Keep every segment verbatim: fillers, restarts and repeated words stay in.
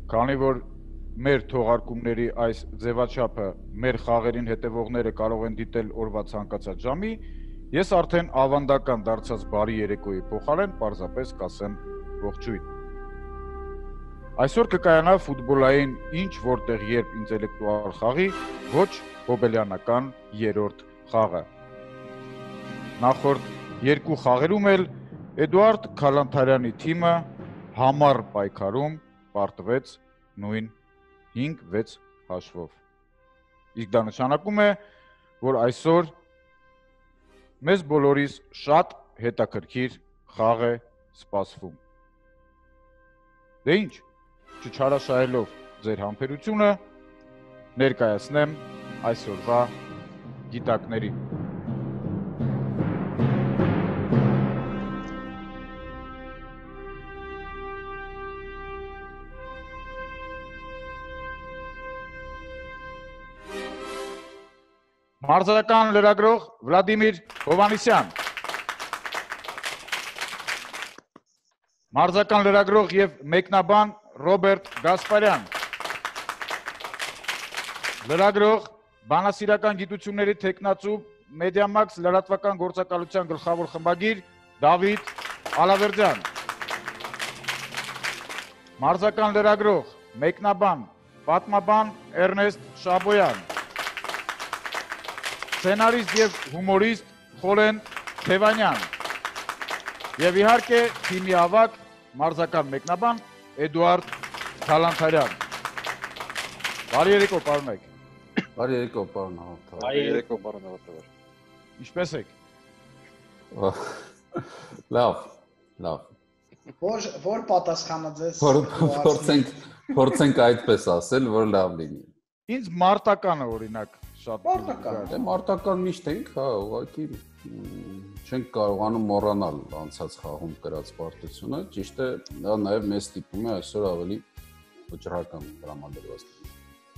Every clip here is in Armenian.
Քանի որ մեր թողարկումների այս ձևաչափը մեր խաղերին հետևողները կարող են դիտել օրվա ցանկացած ժամի, ես արդեն ավանդական դարձած բարի երեկոյի փոխարեն պարզապես կասեմ ողջույն։ Այսօր կկայանա ֆուտբոլային ինչ որտեղ երբ ինտելեկտուալ խաղի ոչ հոբելյանական երրորդ խաղը։ Նախորդ երկու խաղերում էլ Էդուարդ Քալանթարյանի թիմը համառ պայքարում պարտվեց նույն հինգ վեց հաշվով։ Իսկ դա նշանակում է, որ այսօր մեզ բոլորիս շատ հետաքրքիր խաղ է սպասվում։ Դե ինչ, չչարաշահելով ձեր համբերությունը, ներկայացնեմ այսօրվա գիտակներին։ Մարզական լրագրող Վլադիմիր Հովանիսյան, մարզական լրագրող և մեկնաբան Ռոբերտ Գասպարյան, լրագրող բանասիրական գիտությունների թեկնածու Մեդիամաքս լրատվական գործակալության գլխավոր խմբագիր Դավիթ Ալավերդյան, մարզական լրագրող, մեկնաբան, պատմաբան Էրնեստ Շաբոյան, սցենարիստ և հումորիստ Խորեն Թևանյան և իհարկե թիմի ավագ մարզական մեկնաբան Էդուարդ Քալանթարյան։ Բարի երեկո, պարոնայք։ Բարի երեկո, պարոն Հաղորդավար։ Բարի երեկո, պարոն Հաղորդավար։ Ինչպե՞ս եք։ Լավ, լավ։ Որ որ պատասխանը ձեզ Փորձենք փորձենք այդպես ասել, որ լավ լինի։ Ինձ մարտականը օրինակ շատ Մարտական։ Դե մարտական միշտ ենք, հա, ուղղակի չենք կարողանում մոռանալ անցած խաղում կրած պարտությունը, ճիշտ է, դա նաև մեզ ստիպում է այսօր ավելի վճռական տրամադրված լինել։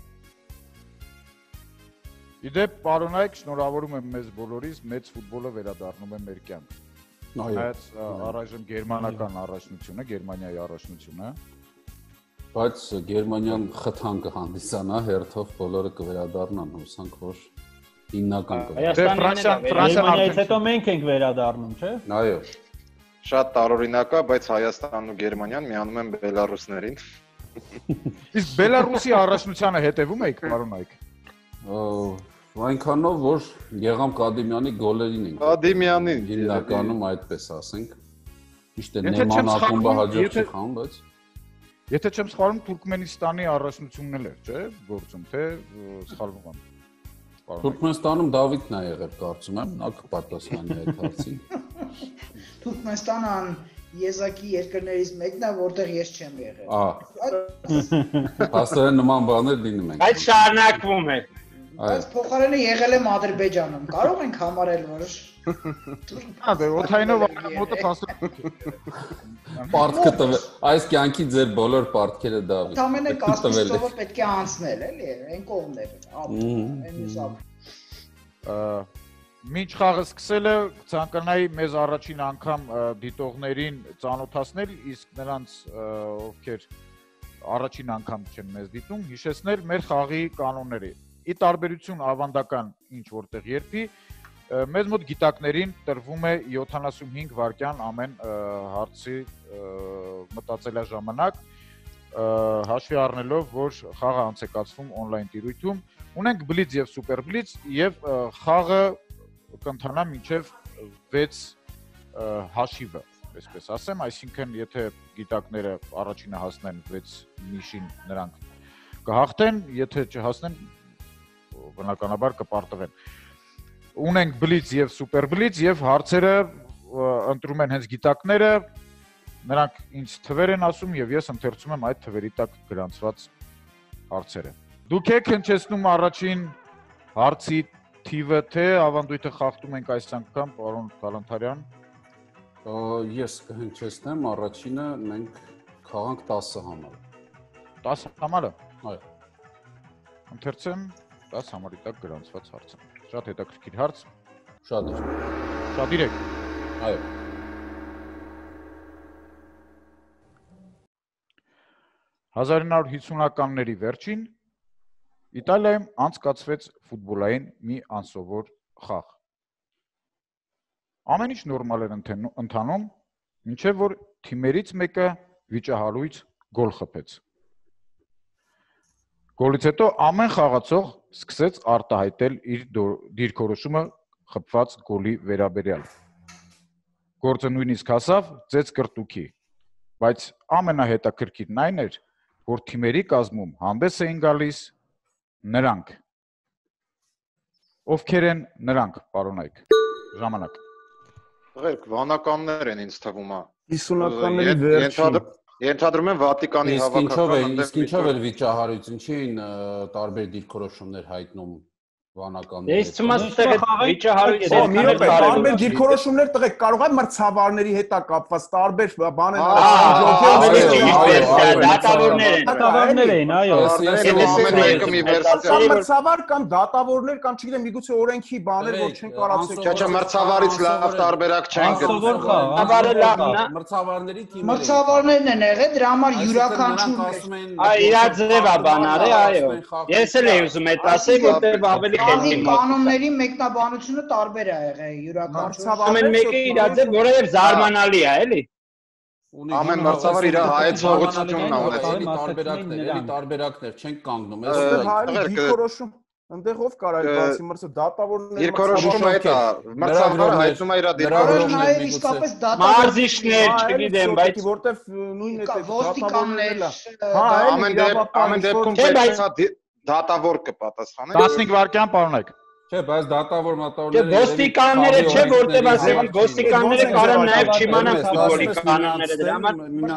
Իդեպ, պարոնայք, շնորհավորում եմ մեզ բոլորիս, մեծ ֆուտբոլը վերադառնում է մեր կյանք։ Նայած առայժմ գերմանական առաջնությունը, Գերմանիայի առաջնությունը, բայց Գերմանիան խթան կհանդիսանա, հերթով բոլորը կվերադառնան, հուսանք, որ հիմնական կվերադառնան։ Գերմանիայից հետո մենք ենք վերադառնում, չէ՞։ Այո։ Շատ տարօրինակ է, բայց Հայաստանն ու Գերմանիան միանում են Բելարուսներին։ Իսկ Բելարուսի առաջնությանը հետևում եք, պարոնայք։ Այնքանով, որ Եղամ Կադիմյանի գոլերին ենք։ Կադիմյանին հիմնականում այդպես ասենք։ Ճիշտ է, Նեման ակումբը հաջող չի խաղում, բայց Եթե չեմ սխալվում, Թուրքմենստանի առաջնությունն էլ էր, չէ՞, գործում, թե սխալվում եմ։ Թուրքմենստանում Դավիթն է եղել, կարծում եմ, նա կպատասխանի այդ հարցին։ Թուրքմենստանն եզակի երկրներից մեկն է, որտեղ ես չեմ եղել։ Ահա։ Հաստորեն նման բաներ լինում են։ Այդ շարունակվում է։ Բայց փոխարենը եղել եմ Ադրբեջանում։ Կարող ենք համարել, որ Հա, դե օթայինով մոտը փաստում։ Պարտքը տվել, այս կյանքի ձեր բոլոր պարտքերը Դավիթ։ Ամենը կասպիստովը պետք է անցնել, էլի, այն կողմները, այն մուսապ։ Մինչ խաղը սկսելը ցանկանայի մեզ առաջին անգամ դիտողներին ծանոթացնել, իսկ նրանց ովքեր առաջին անգամ չեն մեզ դիտում, հիշեցնել մեր խաղի կանոնները։ Ի տարբերություն ավանդական ինչ որտեղ երբի, մեզ մոտ գիտակներին տրվում է յոթանասունհինգ վայրկյան ամեն հարցի մտածելաժամանակ, հաշվի առնելով, որ խաղը անցեկացվում on-line տիրույթում, ունենք բլից և սուպեր բլից և խաղը կընթանա մինչև վեց հաշիվը, այսպես ասեմ, այսինքն եթե գիտակները առաջինը հասնեն վեց նիշին նրանք կհաղթեն, եթե չհասնեն բնականաբար կպարտվեն։ Ունենք բլից և սուպեր բլից և հարցերը ընտրում են հենց գիտակները, նրանք ինձ թվեր են ասում և ես ընթերցում եմ այդ թվերի տակ գրանցված հարցերը։ Դուք եք հնչեցնում առաջին հարցի թիվը, թե ավանդույթը խախտում ենք այս անգամ, պարոն Քալանթարյան։ Ես կհնչեցնեմ, առաջինը մենք խաղանք տասը համար։ տասը համարը։ Այո։ Ընթերցեմ տասը համարի տակ գրանցված հարցը։ Շատ հետաքրքիր հարց։ Շատ է։ Շատ իրեք։ Այո։ հազար ինը հարյուր հիսունականների վերջին Իտալիայում անցկացվեց ֆուտբոլային մի անսովոր խաղ։ Ամեն ինչ նորմալ էր ընթանում, մինչև որ թիմերից մեկը վիճահարույց գոլ խփեց։ Գոլից հետո ամեն խաղացող սկսեց արտահայտել իր դիրքորոշումը խփված գոլի վերաբերյալ։ Գործը նույնիսկ հասավ ծեծ կրտուքի, բայց ամենահետաքրքիրն այն էր, որ թիմերի կազմում հանդես էին գալիս նրանք։ Ովքեր են նրանք, պարոնայք, ժամանակ։ Ղերք, վանականներ են ինձ թվում է։ հիսունականների վերջին։ Ենթադրում եմ Վատիկանի հավաքական։ Իսկ ինչով էր վիճահարույց, ինչի էին տարբեր դիրքորոշումներ հայտնում վանականները։ Ես ցույց տեղ վիճահարույց տարբեր դիրքորոշումներ տղեկ կարող է մրցավարների հետ կապված տարբեր բաներ դատավորներ են, այո։ Մրցավար կամ դատավորներ կամ չգիտեմ միգուցե օրենքի բաներ որ չեն կարացել։ Չէ, չէ, մրցավարից լավ տարբերակ չեն գտնում։ Մրցավարների թիմերը։ Մրցավարներն են եղել, դրա համար յուրաքանչյուրն է։ Այ իրա ձևա բանարը, այո։ Ես էլ եմ ուզում այդ ասել, որտեղ ավելի Աղի կանոնների մեկնաբանությունը տարբեր է եղել յուրաքանչյուր։ Ամեն մեկը իր ձև որևէ զարմանալի է, էլի։ Ամեն մրցավար իր հայեցողությունն է ունեցել, տարբերակներ, էլի տարբերակներ չեն կանգնում։ Դիրքորոշում Այնտեղ ով կարա բացի մրցը դատավորներ Դիրքորոշումը այդ է, մրցավարը հայտնում է իր դիրքորոշումները իսկապես մարզիչներ, չգիտեմ, բայց որտեվ նույնն է ոստիկաններ, ամեն ամեն դեպքում պետք է դատավոր կպատասխանեն։ տասնհինգ վայրկյան, պարոնայք։ Չէ, բայց դատավոր մատավորները ոստիկանները չէ, որտեղ ասեմ, ոստիկանները կարող նաև չիմանան ֆուտբոլի կանոնները դրա համար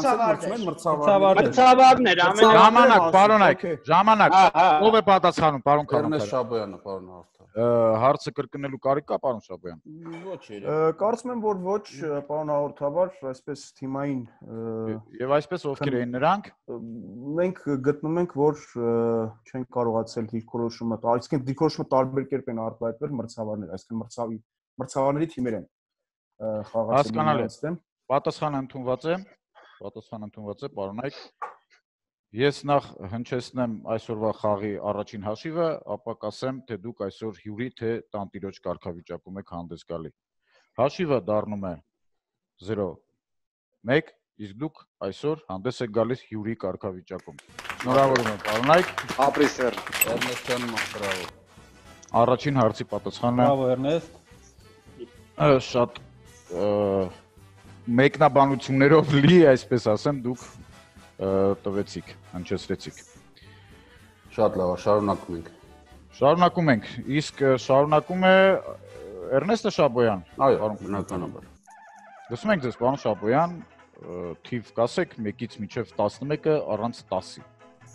մրցավարներ, ամեն ժամանակ, պարոնայք, ժամանակ։ Ով է պատասխանում, պարոն Քարոն Շաբոյանը, պարոն Հարթ։ Հարցը կրկնելու կարիք կա, պարոն Շաբոյան։ Ոչ էր։ Կարծում եմ, որ ոչ, պարոն հաղորդավար, այսպես թիմային Եվ այսպես ովքեր էին նրանք։ Մենք գտնում ենք, որ չեն կարողացել դիրքորոշումը, այսինքն դիրքորոշումը տարբեր կերպ են արտահայտվել մրցավարներ, այսինքն մրցավի մրցավարների թիմեր են խաղացել դեմ։ Պատասխանը ընդունված է, պատասխանը ընդունված է, պարոնայք։ Ես նախ հնչեցնեմ այսօրվա խաղի առաջին հաշիվը, ապա կասեմ, թե դուք այսօր հյուրի թե տանտիրոջ կարգավիճակում եք հանդես գալի։ Հաշիվը դառնում է զրո մեկ, իսկ դուք այսօր հանդես եք գալիս հյուրի կարգավիճակում։ Շնորհավորում եմ, պարոնայք։ Ապրի սեր։ Էրնեստյան բրավո։ Առաջին հարցի պատասխանը։ Բրավո Էրնեստ։ Շատ մեկնաբանություններով լի, այսպես ասեմ, դուք տվեցիք, հնչեցրեցիք։ Շատ լավ, շարունակում ենք։ Շարունակում ենք, իսկ շարունակում է Էրնեստը Շաբոյան։ Այո, բնականաբար։ Լսում ենք ձեզ, պարոն Շաբոյան, թիվ կասեք մեկից մինչև տասնմեկը առանց տասի։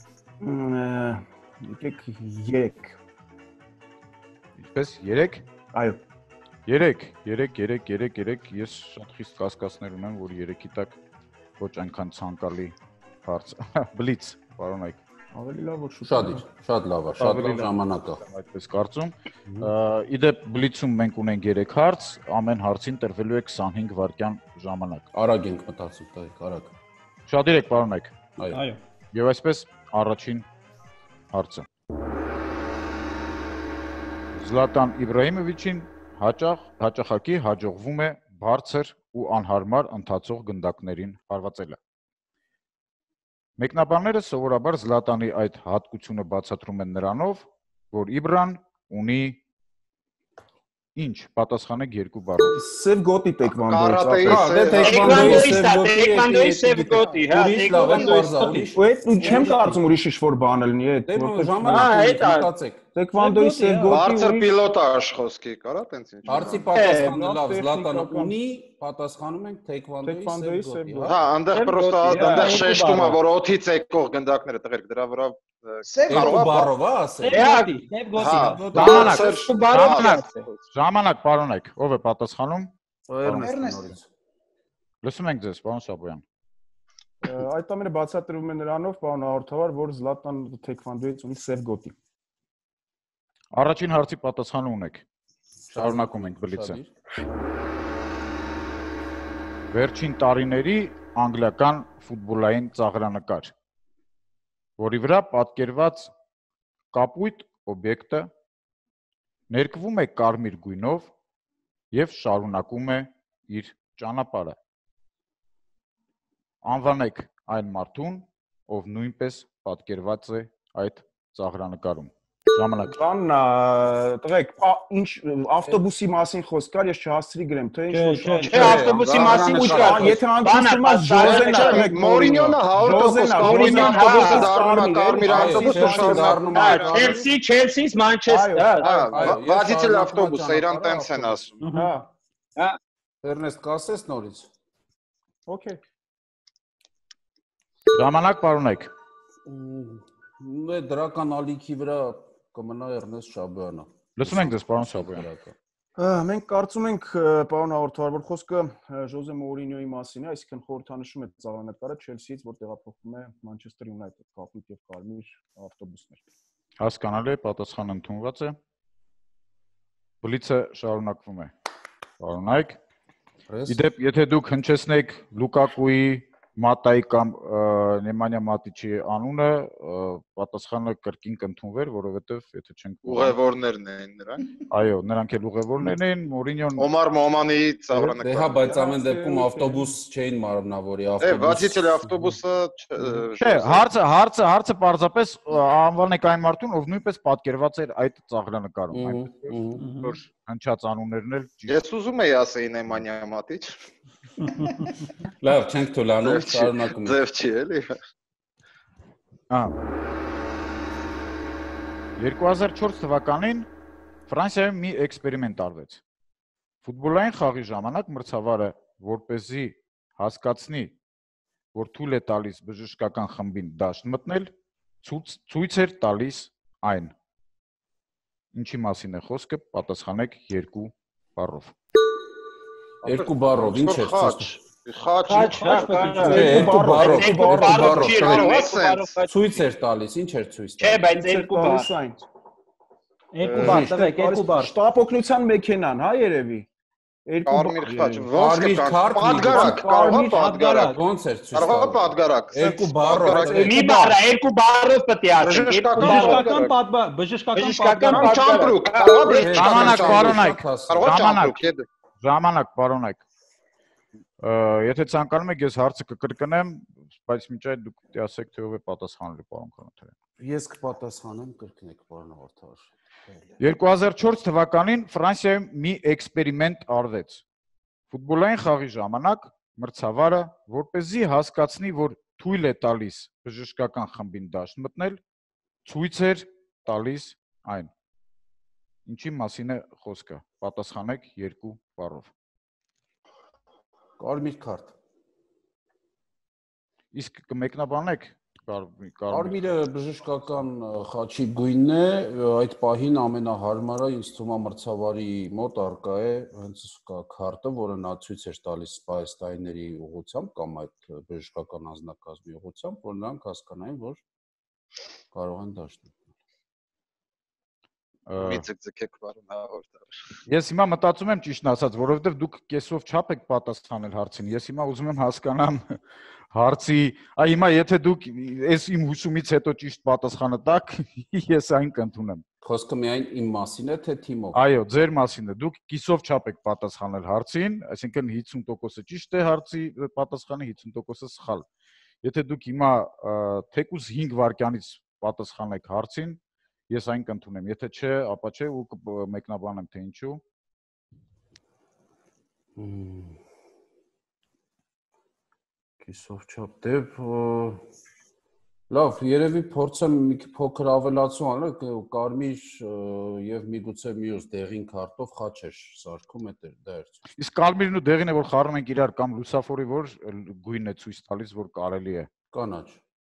Եկեք երեք։ Ինչպես երեք։ Այո։ Երեք, երեք, երեք, երեք, երեք, ես շատ խիստ կասկածներ ունեմ, որ երեքի տակ ոչ այնքան ցանկալի հարց։ Բլից, պարոնայք։ Ավելի լավ որ շուտ։ Շատ իր, շատ լավ է, շատ լավ ժամանակ է։ Այդպես կարծում։ Իդեպ բլիցում մենք ունենք երեք հարց, ամեն հարցին տրվելու է քսանհինգ վայրկյան ժամանակ։ Արագ ենք մտածում, տայք, արագ։ Շատ իրեք, պարոնայք։ Այո։ Եվ այսպես առաջին հարցը։ Զլատան Իբրահիմովիչին հաճախ հաճախակի հաջողվում է բարձր ու անհարմար ընթացող գնդակներին հարվածելը։ Մեկնաբանները սովորաբար Զլատանի այդ հատկությունը բացատրում են նրանով, որ Իբրան ունի ինչ, պատասխանեք երկու բառով։ Սև գոտի տեքվանդոյից։ Տեքվանդոյի սև գոտի, հա, տեքվանդոյի։ Ու չեմ կարծում ուրիշ ինչ-որ բան լինի այդ, որտեղ ժամանակ մտածեք։ Տեքվանդոյի սև գոտի։ Բարձր պիլոտաժ խոսքի կարա տենց ինչ։ Հարցի պատասխանը լավ, Զլատանը ունի, պատասխանում ենք Տեքվանդոյի սև գոտի։ Հա, այնտեղ պրոստը այնտեղ շեշտում է, որ օդից եկող գնդակները տղերք դրա վրա Երկու բառով է ասել։ Սև գոտի։ Ժամանակ, պարոնայք, ով է պատասխանում։ Էրնեստ։ Լսում ենք ձեզ, պարոն Շաբոյան։ Այդ ամենը բացատրվում է նրանով, պարոն հաղորդավար, որ Զլատան թեքվանդոյից ունի սև գոտի։ Առաջին հարցի պատասխանը ունեք։ Շարունակում ենք բլիցը։ Վերջին տարիների անգլիական ֆուտբոլային ծաղրանկար։ որի վրա պատկերված կապույտ օբյեկտը ներկվում է կարմիր գույնով եւ շարունակում է իր ճանապարհը։ Անվանեք այն մարդուն, ով նույնպես պատկերված է այդ ծաղրանկարում։ Ժամանակ։ Բան, տղեկ, ինչ ավտոբուսի մասին խոսք կար, ես չհասցրի գրեմ, թե ինչ որ։ Չէ, ավտոբուսի մասին ուշ կար։ Եթե հանգստում ես Ժոզենը, տղեկ, Մորինյոնը Մորինյոնը կարմիր ավտոբուս շարունակում է։ Չելսի, Չելսից Մանչեսթեր։ Վազիցել ավտոբուսը, իրան տենց են ասում։ Հա։ Հա։ Էրնեստ, կասես նորից։ Okay։ Ժամանակ պարոնեք։ Ու դրական ալիքի վրա կմնա Էրնեստ Շաբոյանը։ Լսում ենք ձեզ, պարոն Շաբոյան։ Մենք կարծում ենք, պարոն հաղորդավար, որ խոսքը Ժոզե Մորինյոյի մասին է, այսինքն խորհրդանշում է ծաղրանկարը Չելսիից, որ տեղափոխվում է Մանչեսթեր Յունայթեդ, կապույտ եւ կարմիր ավտոբուսներ։ Հասկանալի է, պատասխանը ընդունված է։ Բլիցը շարունակվում է։ Պարոնայք։ Իդեպ, եթե դուք հնչեցնեք Լուկակուի, Մատայի կամ Նեմանյա Մատիչի անունը, պատասխանը կրկին կընդունվեր, որովհետև եթե չենք ուղևորներն էին նրանք։ Այո, նրանք էլ ուղևորներն էին, Մորինյոն Օմար Մոմանի ծաղրանկարը։ Դե հա, բայց ամեն դեպքում ավտոբուս չէին մարմնավորի, ավտոբուս։ Է, վազիցել ավտոբուսը Չէ, հարցը, հարցը, հարցը պարզապես անվանեք այն մարդուն, ով նույնպես պատկերված էր այդ ծաղրանկարում, այնպես որ հնչած անուններն էլ ճիշտ։ Ես ուզում եի ասեի Նեմանյա Մատիչ։ Լավ, չենք թույլանում, շարունակում ենք։ Ձև չի, էլի։ Ահա։ երկու հազար չորս թվականին Ֆրանսիայում մի էքսպերիմենտ արվեց։ Ֆուտբոլային խաղի ժամանակ մրցավարը, որպեսզի հասկացնի, որ թույլ է տալիս բժշկական խմբին դաշտ մտնել, ցույց էր տալիս այն։ Ինչի մասին է խոսքը, պատասխանեք երկու բառով։ Երկու բառով, ինչ է ցույց։ Խաչ, երկու բառով, երկու բառով։ Ցույց էր տալիս, ինչ էր ցույց տալիս։ Չէ, բայց երկու բառ։ Երկու բառ, տվեք, երկու բառ։ Շտապօգնության մեքենան, հա երևի։ Կարմիր խաչ, ոնց կան, պատգարակ, կարողա պատգարակ, ոնց էր ցույց կարողա տալիս։ պատգարակ, Երկու բառով, Մի բառ, երկու բառով պետք է ասենք։ Բժշկական պատմա, բժշկական Բժշկական պատմա։ ճամպրուկ, կարողա Ժամանակ պարոնայք, կարողա ժամանակ, ճամպրուկ։ ժամանակ պարոնայք։ Եթե ցանկանում եք, ես հարցը կկրկնեմ, բայց մինչ այդ դուք պետք է ասեք, թե ով է պատասխանելու, պարոն Քանոթարյան։ Ես կպատասխանեմ, կրկնեք, պարոն հաղորդավար։ երկու հազար չորս թվականին Ֆրանսիայում մի էքսպերիմենտ արվեց։ Ֆուտբոլային խաղի ժամանակ մրցավարը, որպեսզի հասկացնի, որ թույլ է տալիս բժշկական խմբին դաշտ մտնել, ցույց էր տալիս այն։ Ինչի մասին է խոսքը։ Պատասխանեք երկու բառով։ Կարմիր քարտ։ Իսկ կմեկնաբանեք Կարմիրը բժշկական խաչի գույնն է, այդ պահին ամենահարմարը ինձ թվում է մրցավարի մոտ արկա է հենց կա քարտը, որը նա ցույց էր տալիս սպայստայների ուղղությամբ կամ այդ բժշկական անձնակազմի ուղղությամբ, որ նրանք հասկանային, որ կարող են դաշտ մտնել։ Մի ցկցկեք պարոն հաղորդավար։ Ես հիմա մտածում եմ ճիշտն ասած, որովհետև դուք կեսով չափ եք պատասխանել հարցին։ Ես հիմա ուզում եմ հասկանամ հարցի, այ հիմա եթե դուք այս իմ հուշումից հետո ճիշտ պատասխանը տաք, ես այն կընդունեմ։ Խոսքը միայն իմ մասին է, թե թիմով։ Այո, ձեր մասին է։ Դուք կիսով չափ եք պատասխանել հարցին, այսինքն հիսուն տոկոսը ճիշտ է հարցի պատասխանը, հիսուն տոկոսը սխալ։ Եթե դուք հիմա թեկուզ հինգ վայրկյանից պատասխանեք հարցին, ես այն կընդունեմ, եթե չէ, ապա չէ ու մեկնաբանեմ թե ինչու։ Կիսով չափ դեպ լավ, երևի փորձեմ մի փոքր ավելացում անել, կարմիր եւ միգուցե մյուս դեղին քարտով խաչ էր սարքում այդ դա էր։ Իսկ կարմիրն ու դեղինը որ խառնում ենք իրար կամ լուսաֆորի որ գույնն է ցույց տալիս, որ կարելի է։ Կանաչ։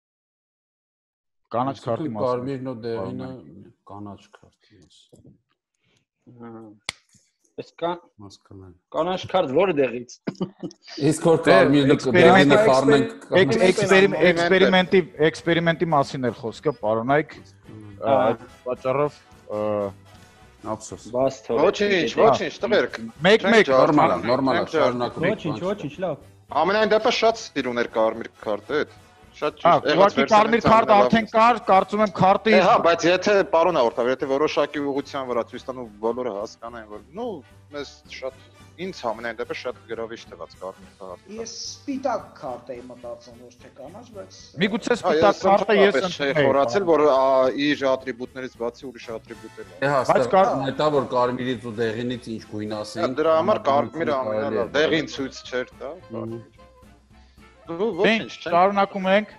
Կանաչ քարտի մասին։ Կարմիրն ու դեղինը կանաչ քարտի Հա։ Այս կան մասկանալ։ կանաչ քարտ որը դեղից։ Իսկ որ կարմիրը դեղինը խառնենք էքսպերիմենտի էքսպերիմենտի մասին էր խոսքը, պարոնայք։ Այդ պատճառով ափսոս։ Բաց թող։ Ոչինչ, ոչինչ, տղերք։ Մեկ-մեկ նորմալ է, նորմալ է, շարունակում ենք։ Ոչինչ, ոչինչ, լավ։ Ամենայն դեպս շատ սիրուն էր կարմիր քարտը այդ։ Շատ ճիշտ։ Ուղղակի կարմիր քարտ արդեն կար, կարծում եմ քարտը Հա, բայց եթե պարոն Արտավ, եթե որոշակի ուղղության վրա ցույց տան ու բոլորը հասկանային, որ նո, մեզ շատ ինձ համենայն դեպս շատ գրավիչ թվաց կարմիր քարտը։ Ես սպիտակ քարտ էի մտածում, ոչ թե կանաչ, բայց Միգուցե սպիտակ քարտը ես եմ խորացել, որ իր ատրիբուտներից բացի ուրիշ ատրիբուտ էլ է։ Բայց կարմիրը որ կարմիրից ու դեղինից ինչ գույն ասեն։ Դրա համար կարմիրը ամենալավ, դեղին ցույց չէր տա։ Դու ոչինչ չէ։ Շարունակում ենք։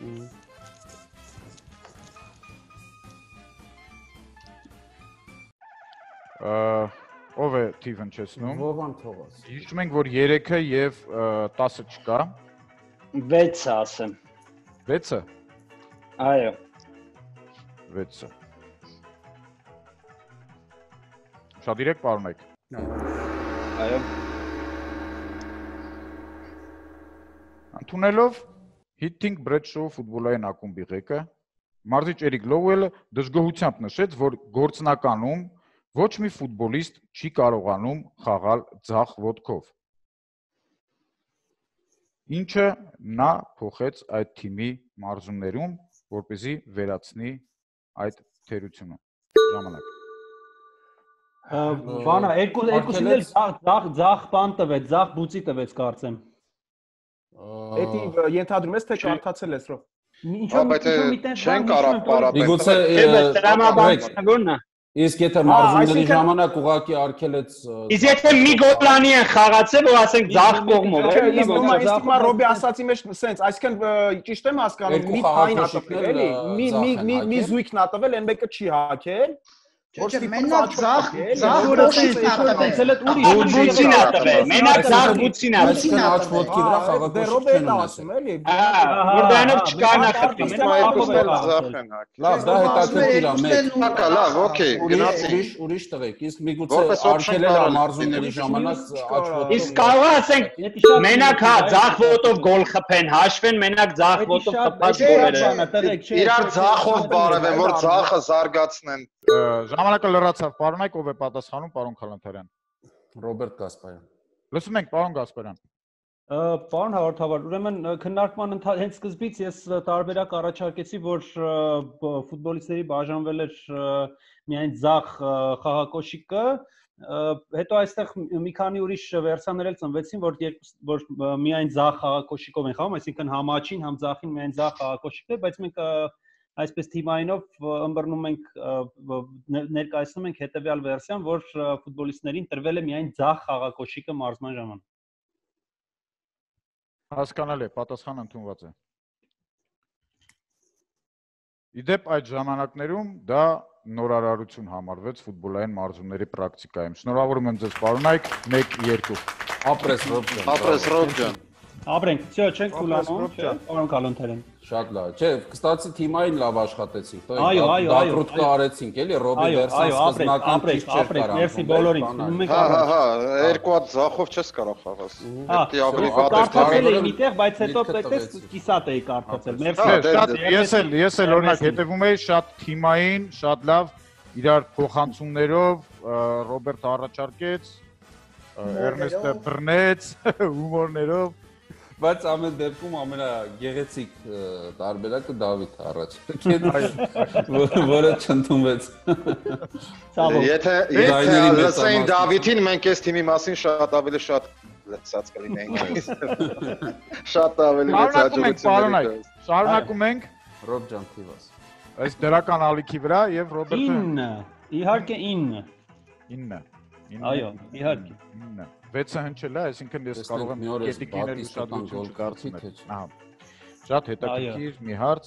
Ով է թիվն չեսնում։ Վովան թողած։ Հիշում ենք, որ երեքը եւ տասը չկա։ վեցը ասեմ։ վեցը։ Այո։ վեցը։ Շատ դիրեք պարոնեք։ Այո։ Ընդունելով Hitting Bradshaw ֆուտբոլային ակումբի ղեկը մարզիչ Էրիկ Լոուելը դժգոհությամբ նշեց, որ գործնականում ոչ մի ֆուտբոլիստ չի կարողանում խաղալ ձախ ոտքով։ Ինչը նա փոխեց այդ թիմի մարզումներում, որպեսզի վերացնի այդ թերությունը։ Ժամանակ։ Բանա, երկու երկուսին էլ ձախ ձախ բան տվեց, ձախ բուծի տվեց կարծեմ։ Էդի ենթադրում ես թե կարդացել ես, ռո։ Ինչո՞ւ միտեղ չեն կարող պարապել։ Միգուցե տրամաբանությունն է։ Իսկ եթե մարզումների ժամանակ ուղակի արկելեց Իսկ եթե մի գոլանի են խաղացել ու ասենք ձախ կողմով, էլի ոնց է Ռոբի ասացի մեջ սենց, այսինքն ճիշտ եմ հասկանում, մի փայն ատվել էլի, մի մի մի մի զույգն ատվել, այն մեկը չի հակել։ Չէ, մենակ ձախ ձախ ոտքից ատվել է բուծին ատվել, մենակ ձախ բուծին Այսինքն աչ ոտքի վրա խաղակոչություն չեն ասում, էլի։ Որ դրանով չկա նախախտում, Լավ, դա հետաքրքիր է, մեկ։ Հակա, լավ, օքեյ, գնացի։ Ուրիշ ուրիշ տղեկ, իսկ միգուցե արկելել է մարզումների ժամանակ աչ ոտքով։ Իսկ կարող է ասենք մենակ հա ձախ ոտով գոլ խփեն, հաշվեն մենակ ձախ ոտով խփած գոլերը։ Իրար ձախով բարևեն, որ ձախը զարգացնեն։ Ժամանակը լրացավ, պարոնայք, ով է պատասխանում, պարոն Քալանթարյան։ Ռոբերտ Գասպարյան։ Լսում ենք, պարոն Գասպարյան։ Պարոն Հաղորդավար, ուրեմն քննարկման հենց սկզբից ես տարբերակ առաջարկեցի, որ ֆուտբոլիստների բաժանվել էր միայն ձախ խաղակոշիկը, հետո այստեղ մի քանի ուրիշ վերսիաներ էլ ծնվեցին, որ որ միայն ձախ խաղակոշիկով են խաղում, այսինքն համ աչին, համ ձախին միայն ձախ խաղակոշիկն է, բայց մենք այսպես թիմայինով ըմբռնում ենք ներկայացնում ենք հետևյալ վերսիան, որ ֆուտբոլիստներին տրվել է միայն ձախ խաղակոշիկը մարզման ժամանակ։ Հասկանալի է, պատասխանը ընդունված է։ Իդեպ այդ ժամանակներում դա նորարարություն համարվեց ֆուտբոլային մարզումների պրակտիկայում։ Շնորհավորում եմ ձեզ, պարոնայք, մեկ երկու։ Ապրես Ռոբ ջան։ Ապրես Ռոբ ջան։ Ապրենք, всё, չենք խուլանում, պարոն Քալանթարյան։ Շատ լավ։ Չէ, կստացի թիմային լավ աշխատեցինք, այո, այո, այո, դակրուտկա արեցինք, էլի Ռոբի վերսան սկզբնական քիչ չէր կարա։ Մերսի բոլորին։ Հա, հա, հա, երկու հատ ձախով չես կարող խաղալ։ Դա ավելի վատ է։ Կարդացել էի միտեղ, բայց հետո պետք է կիսատ էի կարդացել։ Մերսի։ Շատ ես էլ ես էլ օրինակ հետևում էի շատ թիմային, շատ լավ իրար փոխանցումներով Ռոբերտ առաջարկեց, Էրնեստը բռնեց հումորներով Բայց ամեն դեպքում ամենագեղեցիկ տարբերակը Դավիթ առաջ, որը չընդունվեց։ Եթե լսեին Դավիթին, մենք այս թիմի մասին շատ ավելի շատ լսած կլինեինք։ Շատ ավելի մեծ հաջողություն ենք։ Շարունակում ենք Ռոբ ջան թիվաս։ Այս դրական ալիքի վրա եւ Ռոբերտը ինը, իհարկե ինը։ ինը։ Այո, իհարկե։ ինը։ վեցը հնչել է, այսինքն ես կարող եմ կետիկիներ ուշադրություն չդարձնել։ Ահա։ Շատ հետաքրքիր մի հարց։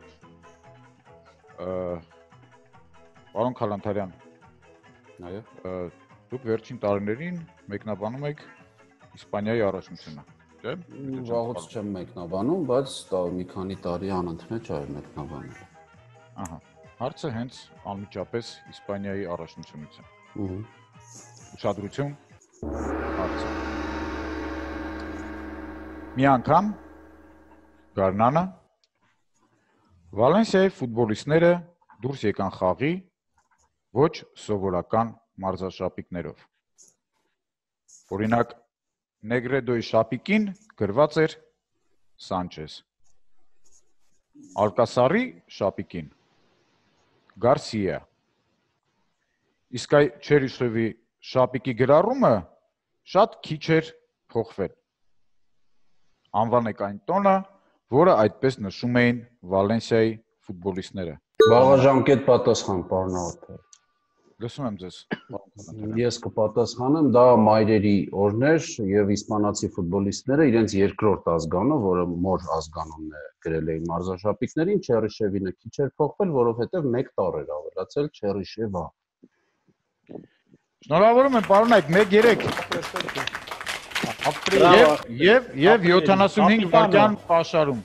Պարոն Քալանթարյան։ Այո։ Դուք վերջին տարիներին մեկնաբանում եք Իսպանիայի առաջնությունը, չէ՞։ Վաղուց չեմ մեկնաբանում, բայց մի քանի տարի անընդմեջ այո մեկնաբանում։ Ահա։ Հարցը հենց անմիջապես Իսպանիայի առաջնությունից է։ Ուհ։ Ուշադրություն։ Հարցը։ Մի անգամ Գարնանը Վալենսիայի ֆուտբոլիստները դուրս եկան խաղի ոչ սովորական մարզաշապիկներով։ Օրինակ Նեգրեդոյի շապիկին գրված էր Սանչես։ Ալկասարի շապիկին Գարսիա Իսկ այ Չերիշևի շապիկի գրառումը շատ քիչ էր փոխվել Անվանեք այն տոնը որը այդպես նշում էին Վալենսիայի ֆուտբոլիստները Բաղաժամկետ պատասխան պարոնավարտ Լսում եմ ձեզ Ես կպատասխանեմ դա մայրերի օրներ եւ իսպանացի ֆուտբոլիստները իրենց երկրորդ ազգանով որը մոր ազգանունն է գրել էին մարզաշապիկներին Չերիշևինը քիչ էր փոխվել որովհետեւ մեկ տառ էր ավելացել Չերիշևա Շնորհավորում եմ պարոն այդ մեկ երեք Եվ եւ եւ յոթանասունհինգ վայրկյան պաշարում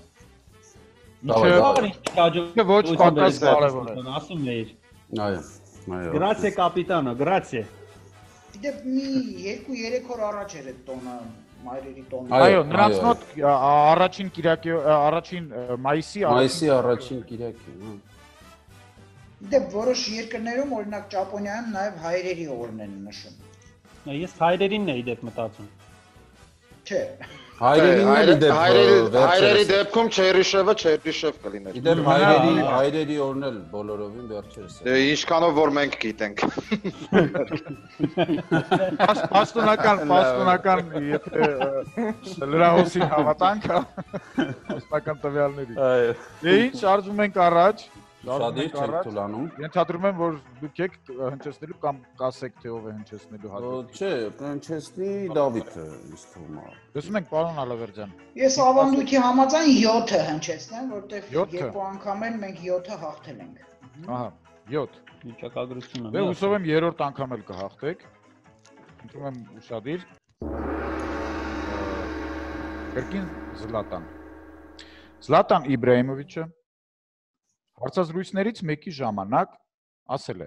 Ինչը ոչ պակաս կարևոր է ասում էիր Այո Grazie capitano, grazie Դեպ մի երկու երեք օր առաջ էր այդ տոնը մայրերի տոնը Այո, նրանց մոտ առաջին Կիրակի առաջին մայիսի մայիսի առաջին Կիրակի Դեպ որոշ երկրներում օրինակ Ճապոնիայում նաև հայրերի օրն են նշում Ես հայրերինն էի դեպ մտածում Չէ Հայրերին դեպ հայրերի դեպքում Չերիշևը Չերիշև կլիներ Դեպ հայրերի հայրերի օրն էլ բոլորովին վերջերս Դե ինչքանով որ մենք գիտենք Պաշտոնական պաշտոնական եթե լրահոսին հավատանք պաշտոնական տվյալների Այո Դե ինչ շարժում ենք առաջ Շատ իր չեք թուլանում Ենթադրում եմ որ դուք եք հնչեցնելու կամ կասեք թե ով է հնչեցնելու հատուկ Չէ, կհնչեցնի Դավիթը ինձ թվում է Լսում ենք պարոն Ալավերջյան Ես ավանդույթի համաձայն յոթը հնչեցնեմ որտեղ երկու անգամ էլ մենք յոթը հաղթել ենք Ահա յոթ Վիճակագրությունը Դե հուսով եմ երրորդ անգամ էլ կհաղթեք Խնդրում եմ ուշադիր Կրկին Զլատան Զլատան Իբրահիմովիչը Հարցազրույցներից մեկի ժամանակ ասել է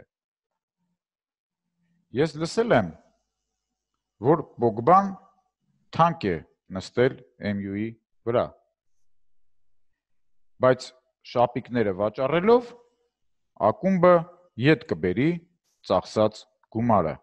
Ես լսել եմ որ Պոգբան թանկ է նստել էմ յու-ի վրա բայց շապիկները վաճառելով ակումբը ետ կբերի ծախսած գումարը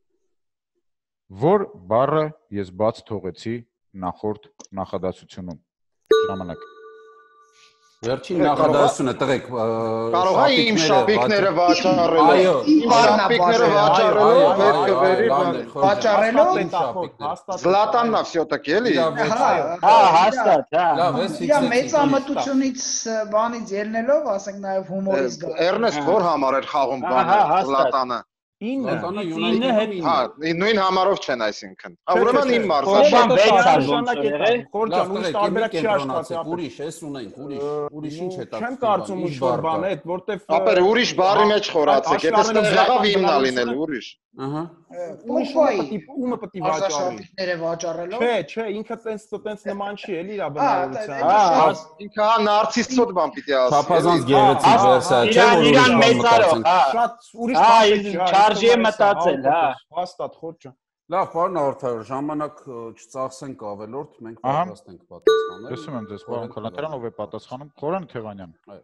որ բառը ես բաց թողեցի նախորդ նախադասությունում ժամանակ Վերջին նախադասությունը տղեկ Կարող է իմ շապիկները վաճառելով Այո իմ շապիկները վաճառելով հետ կբերի վաճառելով Զլատանն է всё-таки էլի Հա հաստատ հա Լավ էս Իրա մեծամտությունից բանից ելնելով ասենք նաև հումորից գա Էրնեստ որ համար էր խաղում բանը Զլատանը ինը հետ Հա, նույն համարով չեն այսինքն։ Հա, ուրեմն իմ մարզը Բան վեց ա ոնց է Խորջան ուրիշ տարբերակ չի աշխատի Ուրիշ էս ունենք, ուրիշ, ուրիշ ինչ է տա։ Չեմ կարծում ուշ որ բան է, որտեվ Ապեր ուրիշ բառի մեջ խորացեք, եթե ստեղավ հիմնա լինել ուրիշ։ Ահա։ Պոգբայի ումը պետք է վաճառի։ շապիկները վաճառելով Չէ, չէ, ինքը տենց տենց նման չի էլի իր բնավորության։ Հա, ինքը հա նարցիստ բան պիտի ասի։ Չափազանց գեղեցիկ վերսա, չէ՞ որ Իրան մեծարող, հա։ Շատ ուրիշ Հա, բան չի։ չարժի է մտածել, հա։ Հաստատ խորջան։ Լավ, պարոն Արտայր, ժամանակ չծախսենք ավելորդ, մենք պատրաստ ենք պատասխանել։ Լսում եմ ձեզ, պարոն Խալաթարյան, ով է պատասխանում, Խորան Թևանյան։ Այո։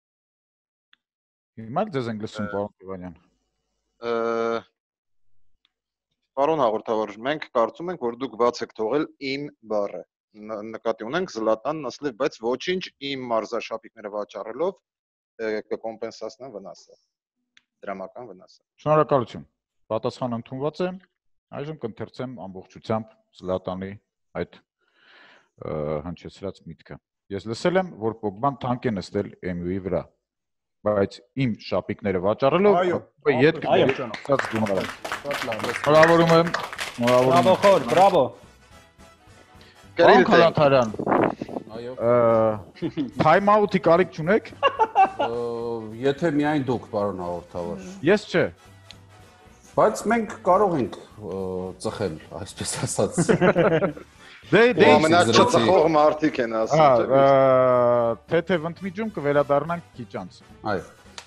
Հիմա ձեզ ենք լսում, պարոն Թևանյան։ Պարոն հաղորդավար, մենք կարծում ենք, որ դուք բաց եք թողել իմ բառը։ Նկատի ունենք Զլատանն ասել է, բայց ոչինչ իմ մարզաշապիկները վաճառելով կկոմպենսացնեն վնասը։ Դրամական վնասը։ Շնորհակալություն։ Պատասխանը ընդունված է։ Այժմ կընթերցեմ ամբողջությամբ Զլատանի այդ հնչեցրած միտքը։ Ես լսել եմ, որ Պոգբան թանկ է նստել էմ յու-ի վրա, բայց իմ շապիկները վաճառելով ետ կգործած գումարը։ Շնորհավորում եմ։ Բրավո խոր, բրավո։ Պարոն Խալաթարյան։ Այո։ Time out-ի կարիք չունեք։ Եթե միայն դուք, պարոն հաղորդավար։ Ես չէ։ Բայց մենք կարող ենք ծխել, այսպես ասած։ Դե դե ամենաչծխող մարդիկ են ասում։ Հա, թեթև ընդմիջում կվերադառնանք քիչ անց։ Այո։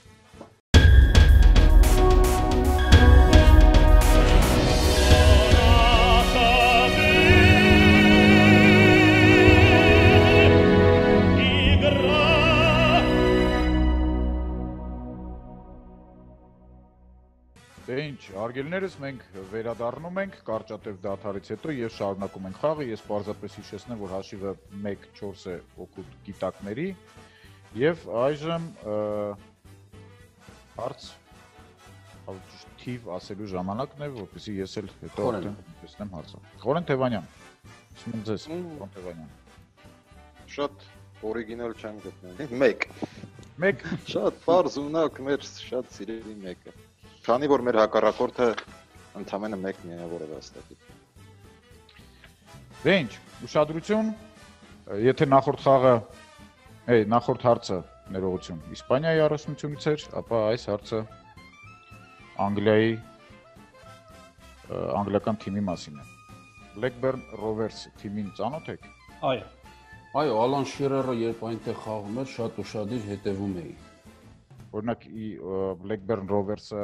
Դե ինչ, արգելներս մենք վերադառնում ենք կարճատև դադարից հետո եւ շարունակում ենք խաղը։ Ես պարզապես հիշեցնեմ, որ հաշիվը մեկ չորս է օգուտ գիտակների Եվ այժմ հարց թիվ ասելու ժամանակն է, որպեսզի ես էլ հետո տեսնեմ հարցը։ Խորեն Թևանյան։ Ուսում ձեզ, Խորեն Թևանյան։ Շատ օրիգինալ չեմ գտնում։ մեկ։ մեկ։ Շատ բարձ ունակ մեր շատ սիրելի մեկը։ Քանի որ մեր հակառակորդը ընդամենը մեկ միավոր է վաստակի։ Դե ինչ, ուշադրություն, եթե նախորդ խաղը, էй, նախորդ հարցը ներողություն Իսպանիայի առանցքությունից էր, ապա այս հարցը Անգլիայի անգլիական թիմի մասին է։ Blackburn Rovers թիմին ծանոթ եք։ Այո։ Այո, Ալան Շիրերը երբ այնտեղ խաղում էր, շատ ուշադիր հետևում էի։ Օրինակ Blackburn Rovers-ը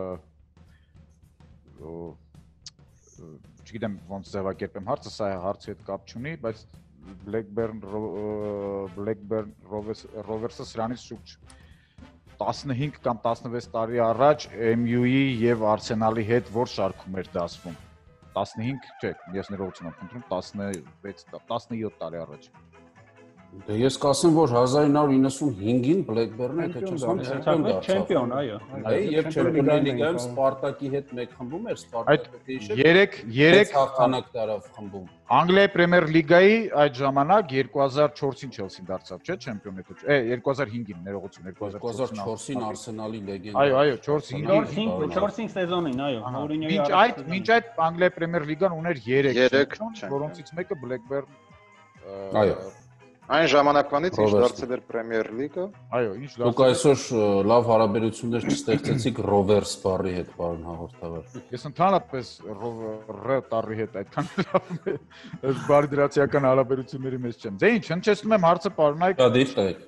չգիտեմ ոնց ձևակերպեմ հարցը, սա հարցի հետ կապ չունի, բայց Blackburn Blackburn Rovers-ը սրանից շուրջ տասնհինգ կամ տասնվեց տարի առաջ էմ յու-ի եւ Arsenal-ի հետ որ շարքում էր դասվում։ տասնհինգ, չէ, ես ներողություն եմ խնդրում, տասնվեց, տասնյոթ տարի առաջ։ Դե ես կասեմ, որ հազար ինը հարյուր իննսունհինգին Blackburn-ը եթե չեմ չեմպիոն չեմպիոն, այո։ Այո, եւ Չեմպիոններ լիգայում Սպարտակի հետ մեկ խմբում էր, Սպարտակը դիշը։ երեք երեք հաղթանակ տարավ խմբում։ Անգլիայի Պրեմիեր լիգայի այդ ժամանակ երկու հազար չորսին Չելսին դարձավ, չէ՞, չեմպիոնետը։ Է, երկու հազար հինգին, ներողություն, երկու հազար չորսին Arsenal-ի լեգենդա։ Այո, այո, չորս-հինգ չորս-հինգ սեզոնին, այո, Մորինյոյի Մինչ այդ, մինչ այդ Անգլիայի Պրեմիեր լիգան ուներ երեք, որոնցից մեկը Blackburn։ Այո։ Այն ժամանակվանից ինչ դարձել էր Պրեմիեր լիգը։ Այո, ինչ դարձել։ Դուք այսօր լավ հարաբերություններ չստեղծեցիք Rovers բառի հետ, պարոն հաղորդավար։ Ես ընդհանրապես ռ տառի հետ այդքան այս բարի դրացիական հարաբերությունների մեջ չեմ։ Դե ինչ, հնչեցնում եմ հարցը պարոնայք։ Դա դիպ տեք։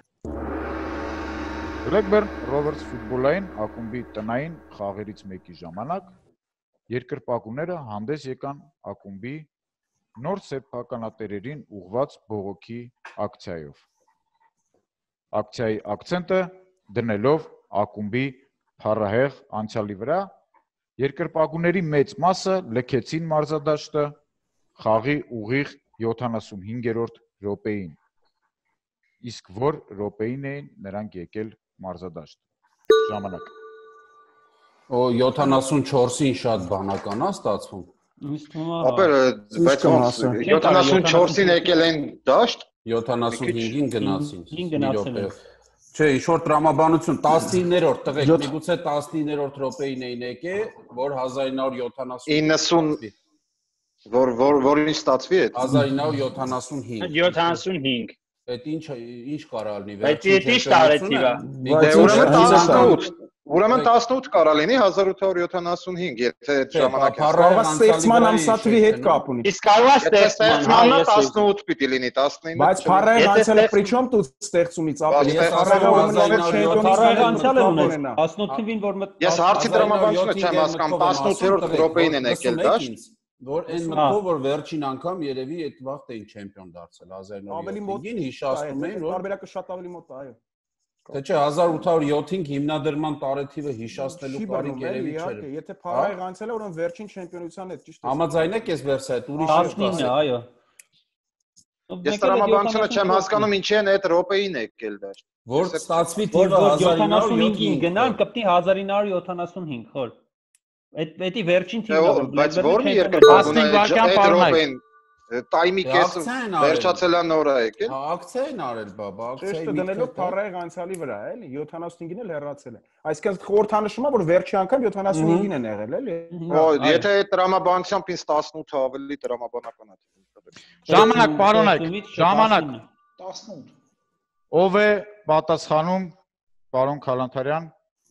Blackburn Rovers ֆուտբոլային ակումբի տնային խաղերից մեկի ժամանակ երկրպագուները հանդես եկան ակումբի նոր սեփականատերերին ուղված բողոքի ակցիայով։ Ակցիայի ակցենտը դնելով ակումբի փառահեղ անցյալի վրա, երկրպագուների մեծ մասը լքեցին մարզադաշտը խաղի ուղիղ յոթանասունհինգերորդ րոպեին։ Իսկ որ րոպեին էին նրանք եկել մարզադաշտ։ Ժամանակ։ Օ յոթանասունչորսին շատ բանական է ստացվում։ Ապա բայց յոթանասունչորսին եկել են դաշտ, յոթանասունհինգին գնացին։ Չէ, ինչ-որ տրամաբանություն տասնիններորդ տղեկ, միգուցե տասնիններորդ րոպեին էին եկել, որ հազար ինը հարյուր յոթանասուն իննսուն որ որ որին ստացվի է հազար ինը հարյուր յոթանասունհինգ յոթանասունհինգ Այդ ինչ ինչ կարա լինի Բայց դա ի՞նչ տարեցիվ է։ Ուրեմն տասնութ Ուրեմն տասնութ կարա լինի հազար ութ հարյուր յոթանասունհինգ, եթե այդ ժամանակը կարող է ստեղծման ամսաթվի հետ կապ ունի։ Իսկ կարող է ստեղծմանը տասնութ պիտի լինի, տասնինը։ Բայց փառահեղ անցյալը պրիչոմ դու ստեղծումից ապա ես փառահեղ անցյալը ունես տասնութին որ մտ Ես հարցի տրամաբանությունը չեմ հասկանում, տասնութերորդ րոպեին են եկել դաշտ։ Որ այն մտքով որ վերջին անգամ երևի այդ վաղտ էին չեմպիոն դարձել հազար ինը հարյուր յոթանասունհինգին հիշացնում էին որ տարբերակը շատ ավելի մոտ է, այո։ Թե չէ հազար ութ հարյուր յոթին հիմնադրման տարեթիվը հիշացնելու բարի երևի չէր։ Եթե փառահեղ անցել է, ուրեմն վերջին չեմպիոնության հետ ճիշտ է։ Համաձայն եք ես վերսա այդ ուրիշ տասնինը, այո։ Ես տրամաբանությունը չեմ հասկանում ինչի են այդ րոպեին եկել դաշտ։ Որ ստացվի թիվը հազար ինը հարյուր յոթանասունհինգին գնան կպտի հազար ինը հարյուր յոթանասունհինգ, խոր։ Այդ էդի վերջին թիվը բայց որն երկրպագուն է տայմի կեսում վերջացել է նորա եկել։ Հա, ակցիա են արել, բաբա, ակցիայի Ճիշտ դնելով փառահեղ անցյալի վրա, էլի, յոթանասունհինգին էլ հեռացել է։ Այսինքն խորհրդանշումը որ վերջի անգամ յոթանասունհինգին են եղել, էլի։ Օ, եթե այդ տրամաբանությամբ ինձ տասնութ ավելի տրամաբանական է։ Ժամանակ, պարոնայք, ժամանակ։ տասնութ Ով է պատասխանում, պարոն Քալանթարյան։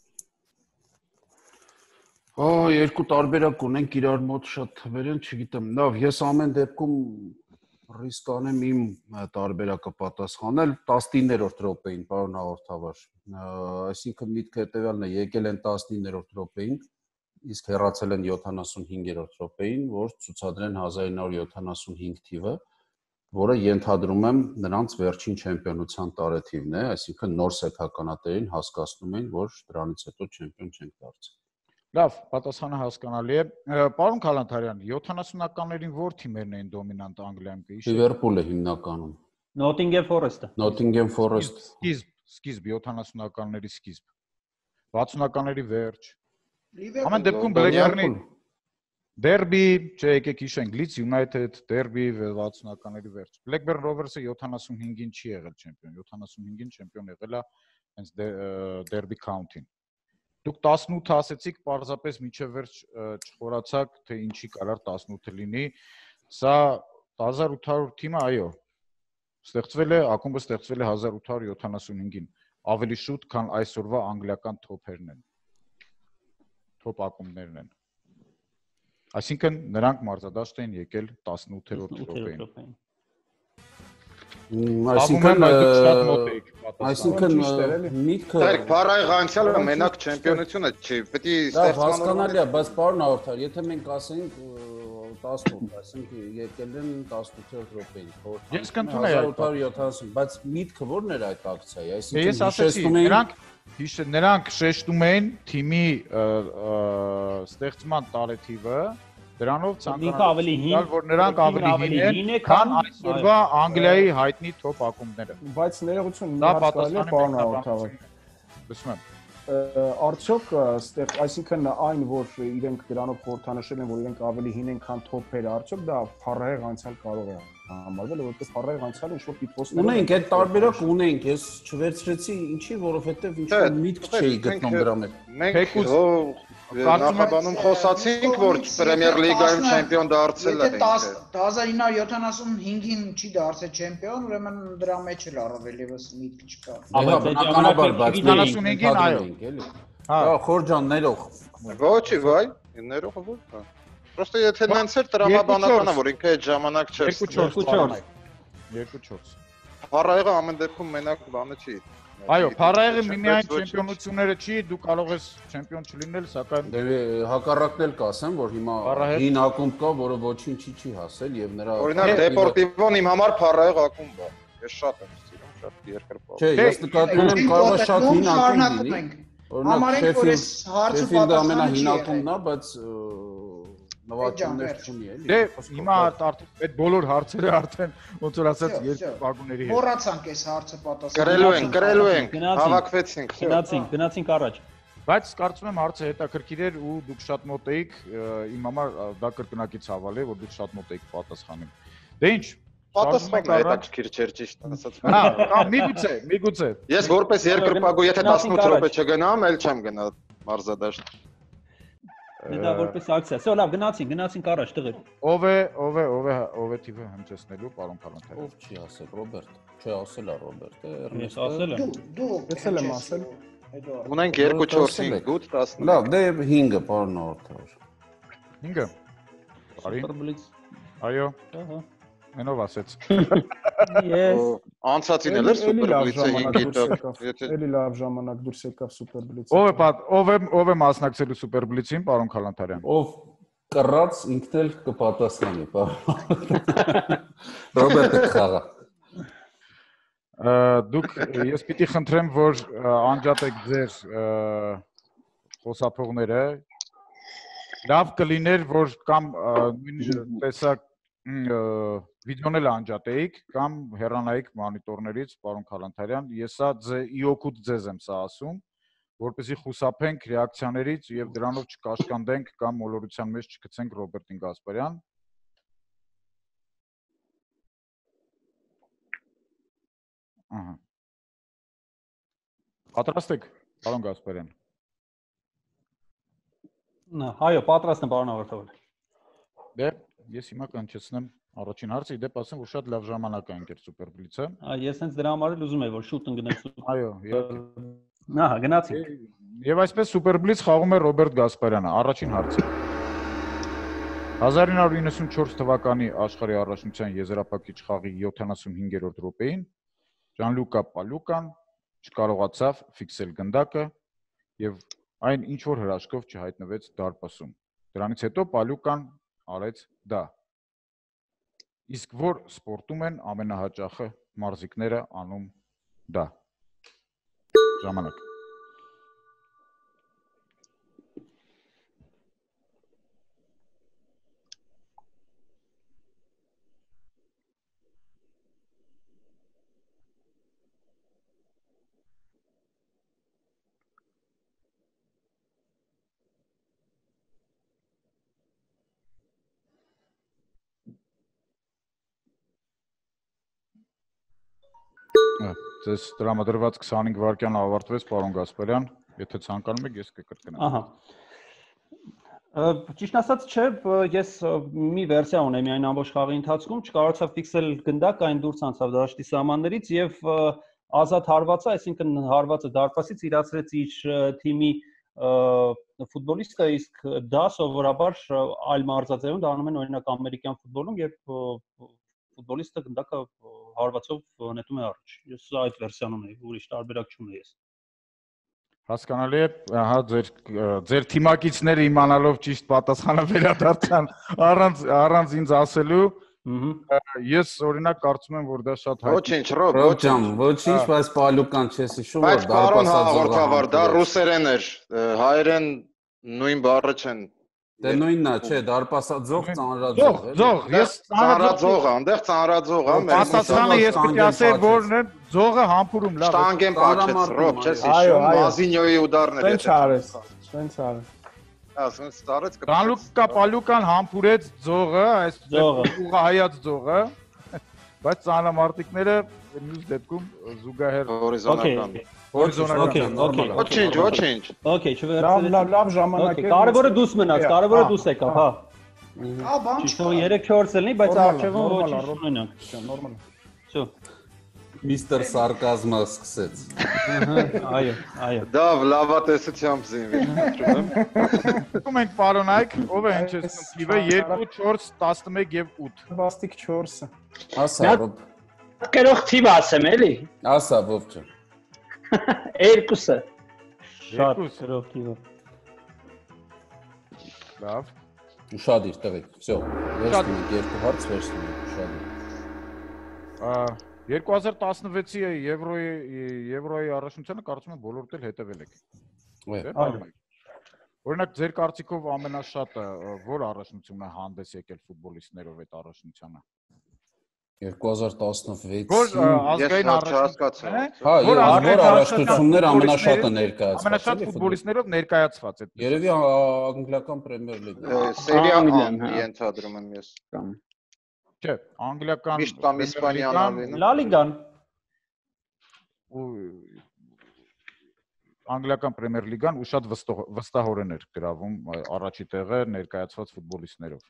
Ա երկու տարբերակ ունենք իրար մոտ շատ թվեր են, չգիտեմ։ Լավ, ես ամեն դեպքում ռիսկ անեմ իմ տարբերակը պատասխանել տասնիններորդ րոպեին, պարոն հաղորդավար։ Այսինքն միտքը հետևյալն է, եկել են տասնիններորդ րոպեին, իսկ հեռացել են յոթանասունհինգերորդ րոպեին, որ ցուցադրեն հազար ինը հարյուր յոթանասունհինգ թիվը, որը ենթադրում եմ նրանց վերջին չեմպիոնության տարեթիվն է, այսինքն նոր սեփականատերին հասկացնում են, որ դրանից հետո չեմպիոն չեն դարձել։ Լավ, պատասխանը հասկանալի է։ Պարոն Քալանթարյան, յոթանասունականներին որ թիմերն էին դոմինանտ Անգլիայում կհիշեք։ Լիվերպուլը հիմնականում։ Nottingham Forest-ը։ Nottingham Forest։ Սկիզբ, սկիզբ յոթանասունականների սկիզբ։ վաթսունականների վերջ։ Ամեն դեպքում Blackburn-ի Derby, չէ, եկեք հիշենք, Leeds United, Derby վաթսունականների վերջ։ Blackburn Rovers-ը յոթանասունհինգին չի եղել չեմպիոն, յոթանասունհինգին չեմպիոն եղել է հենց Derby County-ին։ Դուք տասնութ ասեցիք, պարզապես միջև վերջ չխորացաք, թե ինչի կարար տասնութը լինի։ Սա հազար ութ հարյուր թիմը, այո, ստեղծվել է, ակումբը ստեղծվել է հազար ութ հարյուր յոթանասունհինգին, ավելի շուտ, քան այսօրվա անգլիական թոփերն են։ Թոփ ակումբներն են։ Այսինքն նրանք մարզադաշտ են եկել տասնութերորդ րոպեին։ Այսինքն այսինքն միտքը Դերք Փարայղ անցյալը մենակ չեմպիոնությունը չի, պետք է ստեղծման հասկանալի է, բայց պարոն Արտար, եթե մենք ասենք տասնութ, այսինքն եկել են տասնութերորդ րոպեին, Ես կընդունեի հազար ութ հարյուր յոթանասուն, բայց միտքը ո՞րն էր այդ ակցիայի, այսինքն Ես ասեցի, նրանք նրանք շեշտում էին թիմի ստեղծման տարեթիվը, դրանով ցանկանում են որ նրանք ավելի հին են, քան այսօրվա Անգլիայի հայտնի թոփ ակումբները։ Բայց ներողություն, մի հատ կարելի է պարոն Արտավար։ Լսում եմ։ Արդյոք ստեղ, այսինքն այն, որ իրենք դրանով խորհրդանշել են, որ իրենք ավելի հին են, քան թոփերը, արդյոք դա փառահեղ անցյալ կարող է համարվել, որովհետև փառահեղ անցյալը ինչ-որ պիտոսներ ունենք, այդ տարբերակ ունենք, ես չվերցրեցի, ինչի, որովհետև ինչ-որ միտք չէի գտնում դրա մեջ։ Մենք Նախաբանում խոսացինք, որ Պրեմիեր լիգայում չեմպիոն դարձել է։ Եթե հազար ինը հարյուր յոթանասունհինգին չի դարձել չեմպիոն, ուրեմն դրա մեջ էլ առավել եւս միտք չկա։ Ահա բնականաբար, բայց յոթանասունհինգին այո։ Հա, Խորջան ներող։ Ոչի, վայ, ներողը ոչ է։ Պրոստը եթե նենց էր տրամաբանական է, որ ինքը այդ ժամանակ չէր։ երկու չորս։ երկու չորս։ Փառայղը ամեն դեպքում մենակ բանը չի։ Այո, Փառայղը միմիայն չեմպիոնությունները չի, դու կարող ես չեմպիոն չլինել, սակայն դե հակառակն էլ կասեմ, որ հիմա հին ակումբ կա, որը ոչինչի չի հասել եւ նրա Օրինակ Դեպորտիվոն իմ համար Փառայղ ակումբ է։ Ես շատ եմ սիրում, շատ երկրպագ։ Չէ, ես նկատում եմ կարող է շատ հին ակումբ լինի։ Համարենք, որ այս հարցը պատասխանը ամենահին ակումբն է, բայց նվաճումներ չունի էլի։ Դե հիմա այդ բոլոր հարցերը արդեն ոնց որ ասած երկու վագոների հետ։ Մոռացանք այս հարցը պատասխանել։ Գրելու ենք, գրելու ենք, հավաքվեցինք։ Գնացինք, գնացինք առաջ։ Բայց կարծում եմ հարցը հետաքրքիր էր ու դուք շատ մոտ էիք, իմ համար դա կրկնակի ցավալ է, որ դուք շատ մոտ էիք պատասխանել։ Դե ինչ, պատասխանը հետաքրքիր չէր ճիշտ ասած։ Հա, կամ միգուցե, միգուցե։ Ես որպես երկրպագու եթե տասնութ րոպե չգնամ, էլ չեմ գնա մարզադաշտ։ Դա որպես ակցիա։ Սա լավ, գնացինք, գնացինք առաջ տղեր։ Ով է, ով է, ով է, ով է տիպը հմճեցնելու, պարոն Քալանթարյան։ Ով չի ասել, Ռոբերտ։ Չէ, ասել է Ռոբերտը, Ես ասել եմ։ Դու, Ես եմ ասել։ Ունենք երկու չորս հինգ ութ տասնինը։ Լավ, դե հինգը, պարոն Արտավար։ հինգը։ Բարի։ Superblitz։ Այո։ Ահա։ Մենով ասեց։ Ես Անցածին էլ էր Superblitz-ը հինգի տակ։ Եթե Էլի լավ ժամանակ դուրս եկավ Superblitz-ը։ Ով է ով է ով է մասնակցելու Superblitz-ին, պարոն Քալանթարյան։ Ով կռած ինքն էլ կպատասխանի, պարոն։ Ռոբերտը խաղա։ Դուք ես պիտի խնդրեմ, որ անջատեք ձեր խոսափողները։ Լավ կլիներ, որ կամ նույն տեսակ վիդեոն էլ անջատեիք կամ հեռանայիք մոնիտորներից, պարոն Քալանթարյան, ես սա ի օգուտ ձեզ եմ սա ասում, որպեսզի խուսափենք ռեակցիաներից եւ դրանով չկաշկանդենք կամ մոլորության մեջ չգցենք Ռոբերտին Գասպարյան։ Ահա։ Պատրաստ եք, պարոն Գասպարյան։ Նա, այո, պատրաստ եմ, պարոն Արտավար։ Դե Ես հիմա կանչեցնեմ առաջին հարցը, իդեպ ասեմ, որ շատ լավ ժամանակ է ընկեր Superblitz-ը։ Այ ես հենց դրա համար էլ ուզում եմ, որ շուտ ընկնենք։ Այո, ահա, գնացինք։ Եվ այսպես Superblitz խաղում է Ռոբերտ Գասպարյանը, առաջին հարցը։ հազար ինը հարյուր իննսունչորս թվականի աշխարհի առաջնության եզրափակիչ խաղի յոթանասունհինգերորդ րոպեին Ժանլուկա Պալուկան չկարողացավ ֆիքսել գնդակը եւ այն ինչ որ հրաշքով չհայտնվեց դարպասում։ Դրանից հետո Պալուկան արեց դա։ Իսկ որ սպորտում են ամենահաճախը մարզիկները անում դա։ Ժամանակ։ Ձեզ տրամադրված քսանհինգ վայրկյան ավարտվեց, պարոն Գասպարյան, եթե ցանկանում եք, ես կկրկնեմ։ Ահա։ Ճիշտ ասած, չէ, ես մի վերսիա ունեմ միայն ամբողջ խաղի ընթացքում, չկարողացա ֆիքսել գնդակ, այն դուրս անցավ դաշտի սահմաններից եւ ազատ հարվածը, այսինքն հարվածը դարպասից իրացրեց իր թիմի ֆուտբոլիստը, իսկ դա սովորաբար այլ մարզաձևում դառնում են օրինակ ամերիկյան ֆուտբոլում, երբ ֆուտբոլիստը գնդակը հարվածով նետում է առաջ։ Ես այդ վերսիան ունեի, ուրիշ տարբերակ չունեի ես։ Հասկանալի է, ահա ձեր ձեր թիմակիցները իմանալով ճիշտ պատասխանը վերադարձան առանց առանց ինձ ասելու։ Ես օրինակ կարծում եմ, որ դա շատ հայտնի։ Ոչինչ, Ռոբ, ոչինչ, ոչինչ, բայց Պալյուկան չես հիշում, որ դարպասաձողը։ Դա ռուսերեն էր, հայերեն նույն բառը չեն։ Դե նույնն է, չէ, դարպասաձող, ծանրաձող է։ Ձող, ես ծանրաձող, այնտեղ ծանրաձող է։ Պատասխանը ես պիտի ասեի, որն է ձողը համբուրում, լավ։ Շտանգեն պաչեց, Ռոբ, չես հիշում, Մազինյոյի ուդարներ էր։ Սենց արես, սենց արես։ Ասենց տարեց կպած։ Գանլուկա Պալյուկան համբուրեց ձողը, այս ուղղահայաց ձողը, բայց ծանրամարտիկները մյուս դեպքում զուգահեռ հորիզոնական։ Հորիզոնական։ Ոչինչ, ոչինչ։ Okay, չվերցրել։ Լավ, լավ ժամանակ է։ Կարևորը դուս մնաց, կարևորը դուս եկավ, հա։ Ահա, բան չկա։ երեք չորս լինի, բայց արժևում ոչինչ չունենանք։ Նորմալ։ Всё։ Միստր Սարկազմը սկսեց։ Այո, այո։ Դա լավատեսությամբ զինվի, խնդրում եմ։ Ում ենք պարոն Այք, ով է հնչեցնում թիվը երկու, չորս, տասնմեկ եւ ութ։ Բաստիկ չորսը։ Ասա, Ռոբ։ Կերող թիվ ասեմ, էլի։ Ասա, ովջը։ Երկուսը։ Շատ կերող թիվը։ Լավ։ Ուշադիր տղեկ, всё։ Վերցնենք երկու հարց, վերցնենք, ուշադիր։ երկու հազար տասնվեցի եվրոյի եվրոյի առաջնությանը կարծում եմ բոլորդ էլ հետևել եք։ Օրինակ ձեր կարծիքով ամենաշատը որ առաջնությունն է հանդես եկել ֆուտբոլիստներով այդ առաջնությանը։ երկու հազար տասնվեցի Որ ազգային առաջնությունն է։ Հա, որ առաջնությունները ամենաշատը ներկայացված։ Ամենաշատ ֆուտբոլիստներով ներկայացված է։ Երևի անգլիական պրեմիեր լիգա։ Սերիա ենթադրում եմ ես։ Չէ, անգլիական Միշտ կամ իսպանիան ավելին։ Լա լիգան։ Անգլիական պրեմիեր լիգան ու շատ վստահորեն էր գրավում առաջի տեղը ներկայացված ֆուտբոլիստներով։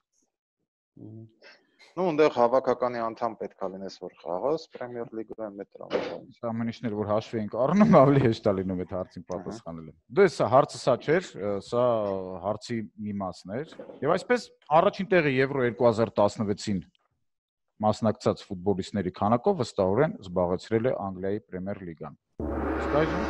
Ну, այնտեղ հավաքականի անդամ պետք է լինես, որ խաղաս պրեմիեր լիգայում այդ տրամադրամից։ Ամեն ինչներ որ հաշվի ենք առնում, ավելի հեշտ է լինում այդ հարցին պատասխանելը։ Դե սա հարցը սա չէր, սա հարցի մի մասն էր։ Եվ այսպես առաջին տեղը Եվրո երկու հազար տասնվեցին մասնակցած ֆուտբոլիստների քանակով վստահորեն զբաղեցրել է Անգլիայի պրեմիեր լիգան։ Իսկ այժմ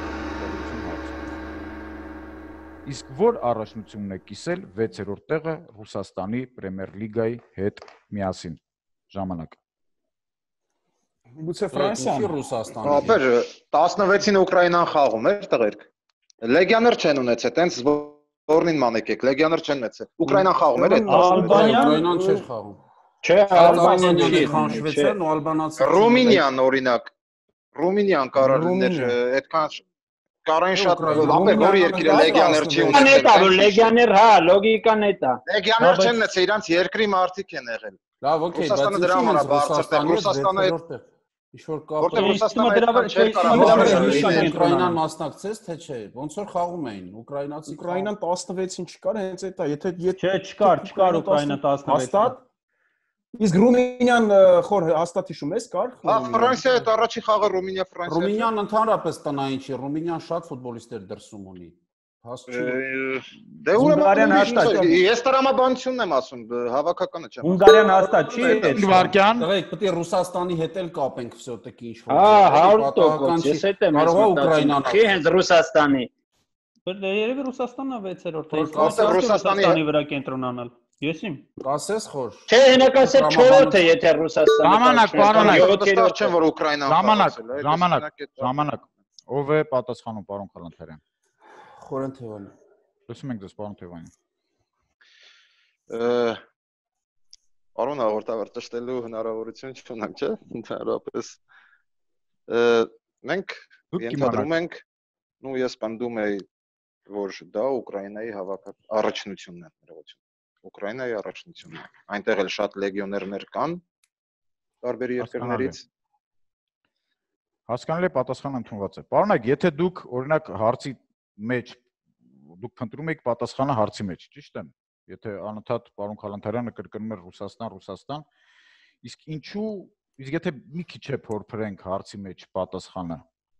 Իսկ որ առաջնությունն է կիսել վեցերորդ տեղը Ռուսաստանի պրեմիեր լիգայի հետ միասին։ Ժամանակ։ Գուցե Ֆրանսիան։ Ռուսաստանը։ Ապեր տասնվեցին Ուկրաինան խաղում էր տղերք։ Լեգիոներ չեն ունեցել, տենց զբորնին մանեկեք, լեգիոներ չեն ունեցել։ Ուկրաինան խաղում էր այդ Ուկրաինան չէր խաղում։ Չէ, Ալբանիան խանշվեցան ու ալբանացի։ Ռումինիան օրինակ։ Ռումինիան կարող լիներ այդքան Կարեն շատ ապեր որ երկիրը լեգիոներ չի ունեցել։ Նետա, որ լեգիոներ, հա, լոգիկան նետա։ Լեգիոներ չեն ունեցել, իրանց երկրի մարդիկ են եղել։ Լավ, օքեյ, բայց դրա համար բարձր Ռուսաստանը ինչ-որ կապ։ Որտեղ Ռուսաստանը չէր կարող Ուկրաինան մասնակցեց, թե չէ։ Ոնց որ խաղում էին Ուկրաինացի։ Ուկրաինան տասնվեցին չկար, հենց այդ է, եթե Չէ, չկար, չկար Ուկրաինա տասնվեց։ Հաստատ։ Իսկ Ռումինիան խոր հաստատ հիշում ես, կար։ Հա, Ֆրանսիայի այդ առաջի խաղը Ռումինիա-Ֆրանսիա։ Ռումինիան ընդհանրապես տնային չի, Ռումինիան շատ ֆուտբոլիստեր դրսում ունի։ Հաս չի։ Դե ուրեմն ես տրամաբանությունն եմ ասում, հավաքականը չեմ։ Հունգարիան հաստատ չի։ Վարկյան։ Տղեկ, պետք է Ռուսաստանի հետ էլ կապենք всё-таки ինչ-որ։ Հա, հարյուր տոկոս, ես այդ եմ կարող է Ուկրաինան։ Խի հենց Ռուսաստանի։ Բայց երևի Ռուսաստանն է վեցերորդ։ Ռուսաստանի վրա կենտրոնանալ։ Եսիմ։ Կասես խոր։ Չէ, հենակ ասել չորրորդը, եթե Ռուսաստանը։ Ժամանակ, պարոն, վստահ չեմ որ Ուկրաինան։ Ժամանակ, ժամանակ, ժամանակ։ Ով է պատասխանում, պարոն Խալանթարյան։ Խորեն Թևանի։ Լսում ենք ձեզ, պարոն Թևանի։ Պարոն հաղորդավար ճշտելու հնարավորություն չունենք, չէ՞։ Ընդհանրապես մենք ենթադրում ենք, ну ես պնդում եմ, որ դա Ուկրաինայի հավաքակ առաջնությունն է, ներողություն։ Ուկրաինայի առաջնությունն է։ Այնտեղ էլ շատ լեգիոներներ կան տարբեր երկրներից։ Հասկանալի է, պատասխանը ընդունված է։ Պարոնակ, եթե դուք օրինակ հարցի մեջ դուք փնտրում եք պատասխանը հարցի մեջ, ճիշտ է։ Եթե անընդհատ պարոն Խալանթարյանը կրկնում էր Ռուսաստան, Ռուսաստան, իսկ ինչու, իսկ եթե մի քիչ է փորփրենք հարցի մեջ պատասխանը։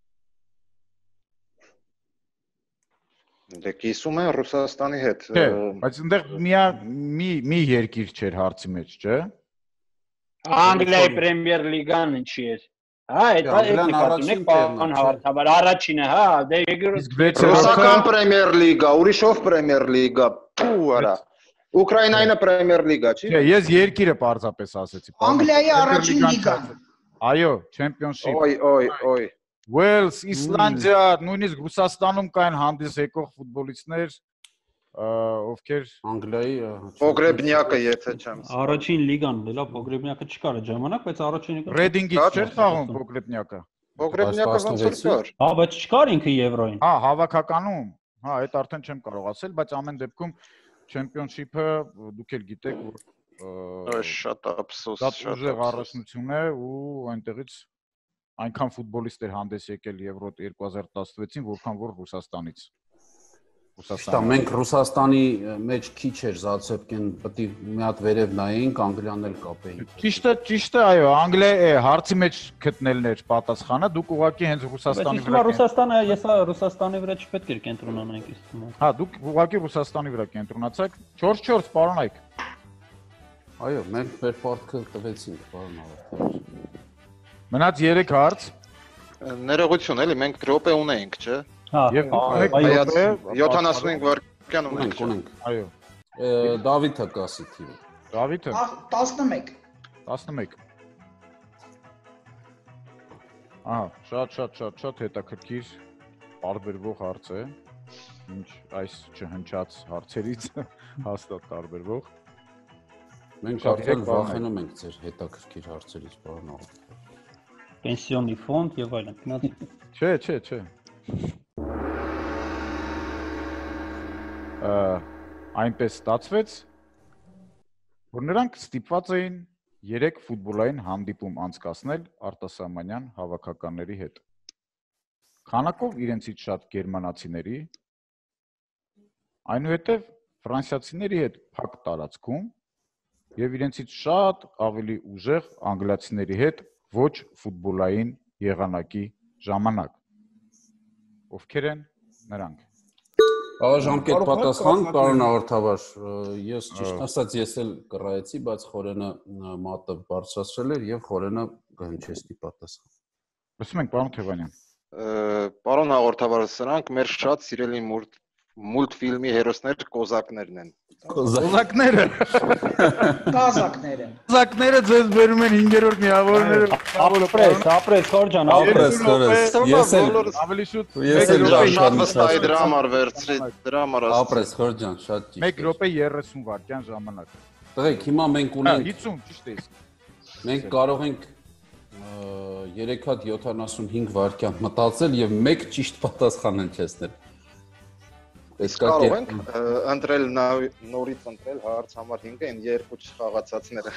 Դե կիսում են Ռուսաստանի հետ։ Չէ, բայց այնտեղ մի մի երկիր չէր հարցի մեջ, չէ։ Անգլիայի Պրեմիեր լիգան ինչի էր։ Հա, դա էթնիկացին եք պարոն Հավարտաբար, առաջինը, հա, դե երկրորդ Ռուսական Պրեմիեր լիգա, ուրիշով Պրեմիեր լիգա, ու արա։ Ուկրաինայինը Պրեմիեր լիգա, չի։ Չէ, ես երկիրը պարզապես ասեցի։ Անգլիայի առաջին լիգան։ Այո, Championship։ Օй, օй, օй։ Wales, Իսլանդիա, նույնիսկ Ռուսաստանում կային հանդես եկող ֆուտբոլիստներ, ովքեր Անգլիայի Պոգրեբնյակը, եթե չեմ։ Առաջին լիգան, լավ, Պոգրեբնյակը չկար այդ ժամանակ, բայց առաջին լիգան Ռեդինգից չէր խաղում Պոգրեբնյակը։ Պոգրեբնյակը ոնց որ կար։ Հա, բայց չկար ինքը Եվրոյին։ Հա, հավաքականում։ Հա, այդ արդեն չեմ կարող ասել, բայց ամեն դեպքում Championship-ը դուք էլ գիտեք, որ շատ ափսոս, շատ ուժեղ առաջնություն է ու այնտեղից այնքան ֆուտբոլիստներ հանդես եկել Եվրո երկու հազար տասնվեցին, որքան որ Ռուսաստանից։ Ռուսաստան։ Մենք Ռուսաստանի մեջ քիչ էր Զացեպկեն, պետք է մի հատ վերև նայեինք, Անգլիան էլ կապեինք։ Ճիշտ է, ճիշտ է, այո, Անգլիա է հարցի մեջ գտնելն էր պատասխանը, դուք ուղղակի հենց Ռուսաստանի վրա։ Բայց Ռուսաստանը, ես Ռուսաստանի վրա չպետք էր կենտրոնանանք իստում։ Հա, դուք ուղղակի Ռուսաստանի վրա կենտրոնացաք։ չորս չորս պարոնայք։ Այո, մենք մեր պարտքը տվեցինք, պարոն Հավարտաբար։ Մնաց երեք հարց։ Ներողություն, էլի մենք րոպե ունեինք, չէ։ Հա, յոթանասունհինգ վայրկյան ունենք, ունենք։ Այո։ Դավիթը կասի թիվը։ Դավիթը տասնմեկ։ տասնմեկ։ Ահա, շատ շատ շատ շատ հետաքրքիր տարբերվող հարց է։ Ինչ այս չհնչած հարցերից հաստատ տարբերվող։ Մենք արդեն վախենում ենք ձեր հետաքրքիր հարցերից, պարոն Հավարտաբար։ Պենսիոնի ֆոնդ եւ այլն։ Չէ, չէ, չէ։ Այնպես ստացվեց, որ նրանք ստիպված էին երեք ֆուտբոլային հանդիպում անցկացնել արտասահմանյան հավաքականների հետ։ Քանակով իրենցից շատ գերմանացիների, այնուհետև ֆրանսիացիների հետ փակ տարածքում եւ իրենցից շատ ավելի ուժեղ անգլիացիների հետ ոչ ֆուտբոլային եղանակի ժամանակ։ Ովքեր են նրանք։ Ժամկետ պատասխան, պարոն Հավարտաբար, ես ճիշտ ասած ես էլ կռայեցի, բայց Խորենը մատը բարձրացրել էր եւ Խորենը կհնչեցի պատասխան։ Լսում ենք, պարոն Թևանյան։ Պարոն Հավարտաբար, սրանք մեր շատ սիրելի մուլտֆիլմի հերոսներ կոզակներն են։ Կոզակները։ Կազակները։ Կոզակները ձեզ բերում են հինգերորդ միավորները։ Ապրես, ապրես, Խորջան, ապրես, ապրես։ Ես էլ ավելի շուտ։ Ես էլ շատ վստահ դրա համար վերցրի, դրա համար ասացի։ ապրես, Խորջան, շատ ճիշտ։ մեկ րոպե երեսուն վայրկյան ժամանակ։ Տղեկ, հիմա մենք ունենք հիսուն, ճիշտ է։ Մենք կարող ենք երեք հատ յոթանասունհինգ վայրկյան մտածել եւ մեկ ճիշտ պատասխան հնչեցնել։ Իսկ կարող ենք ընտրել նորից ընտրել հարց համար հինգը այն երկու չխաղացածները։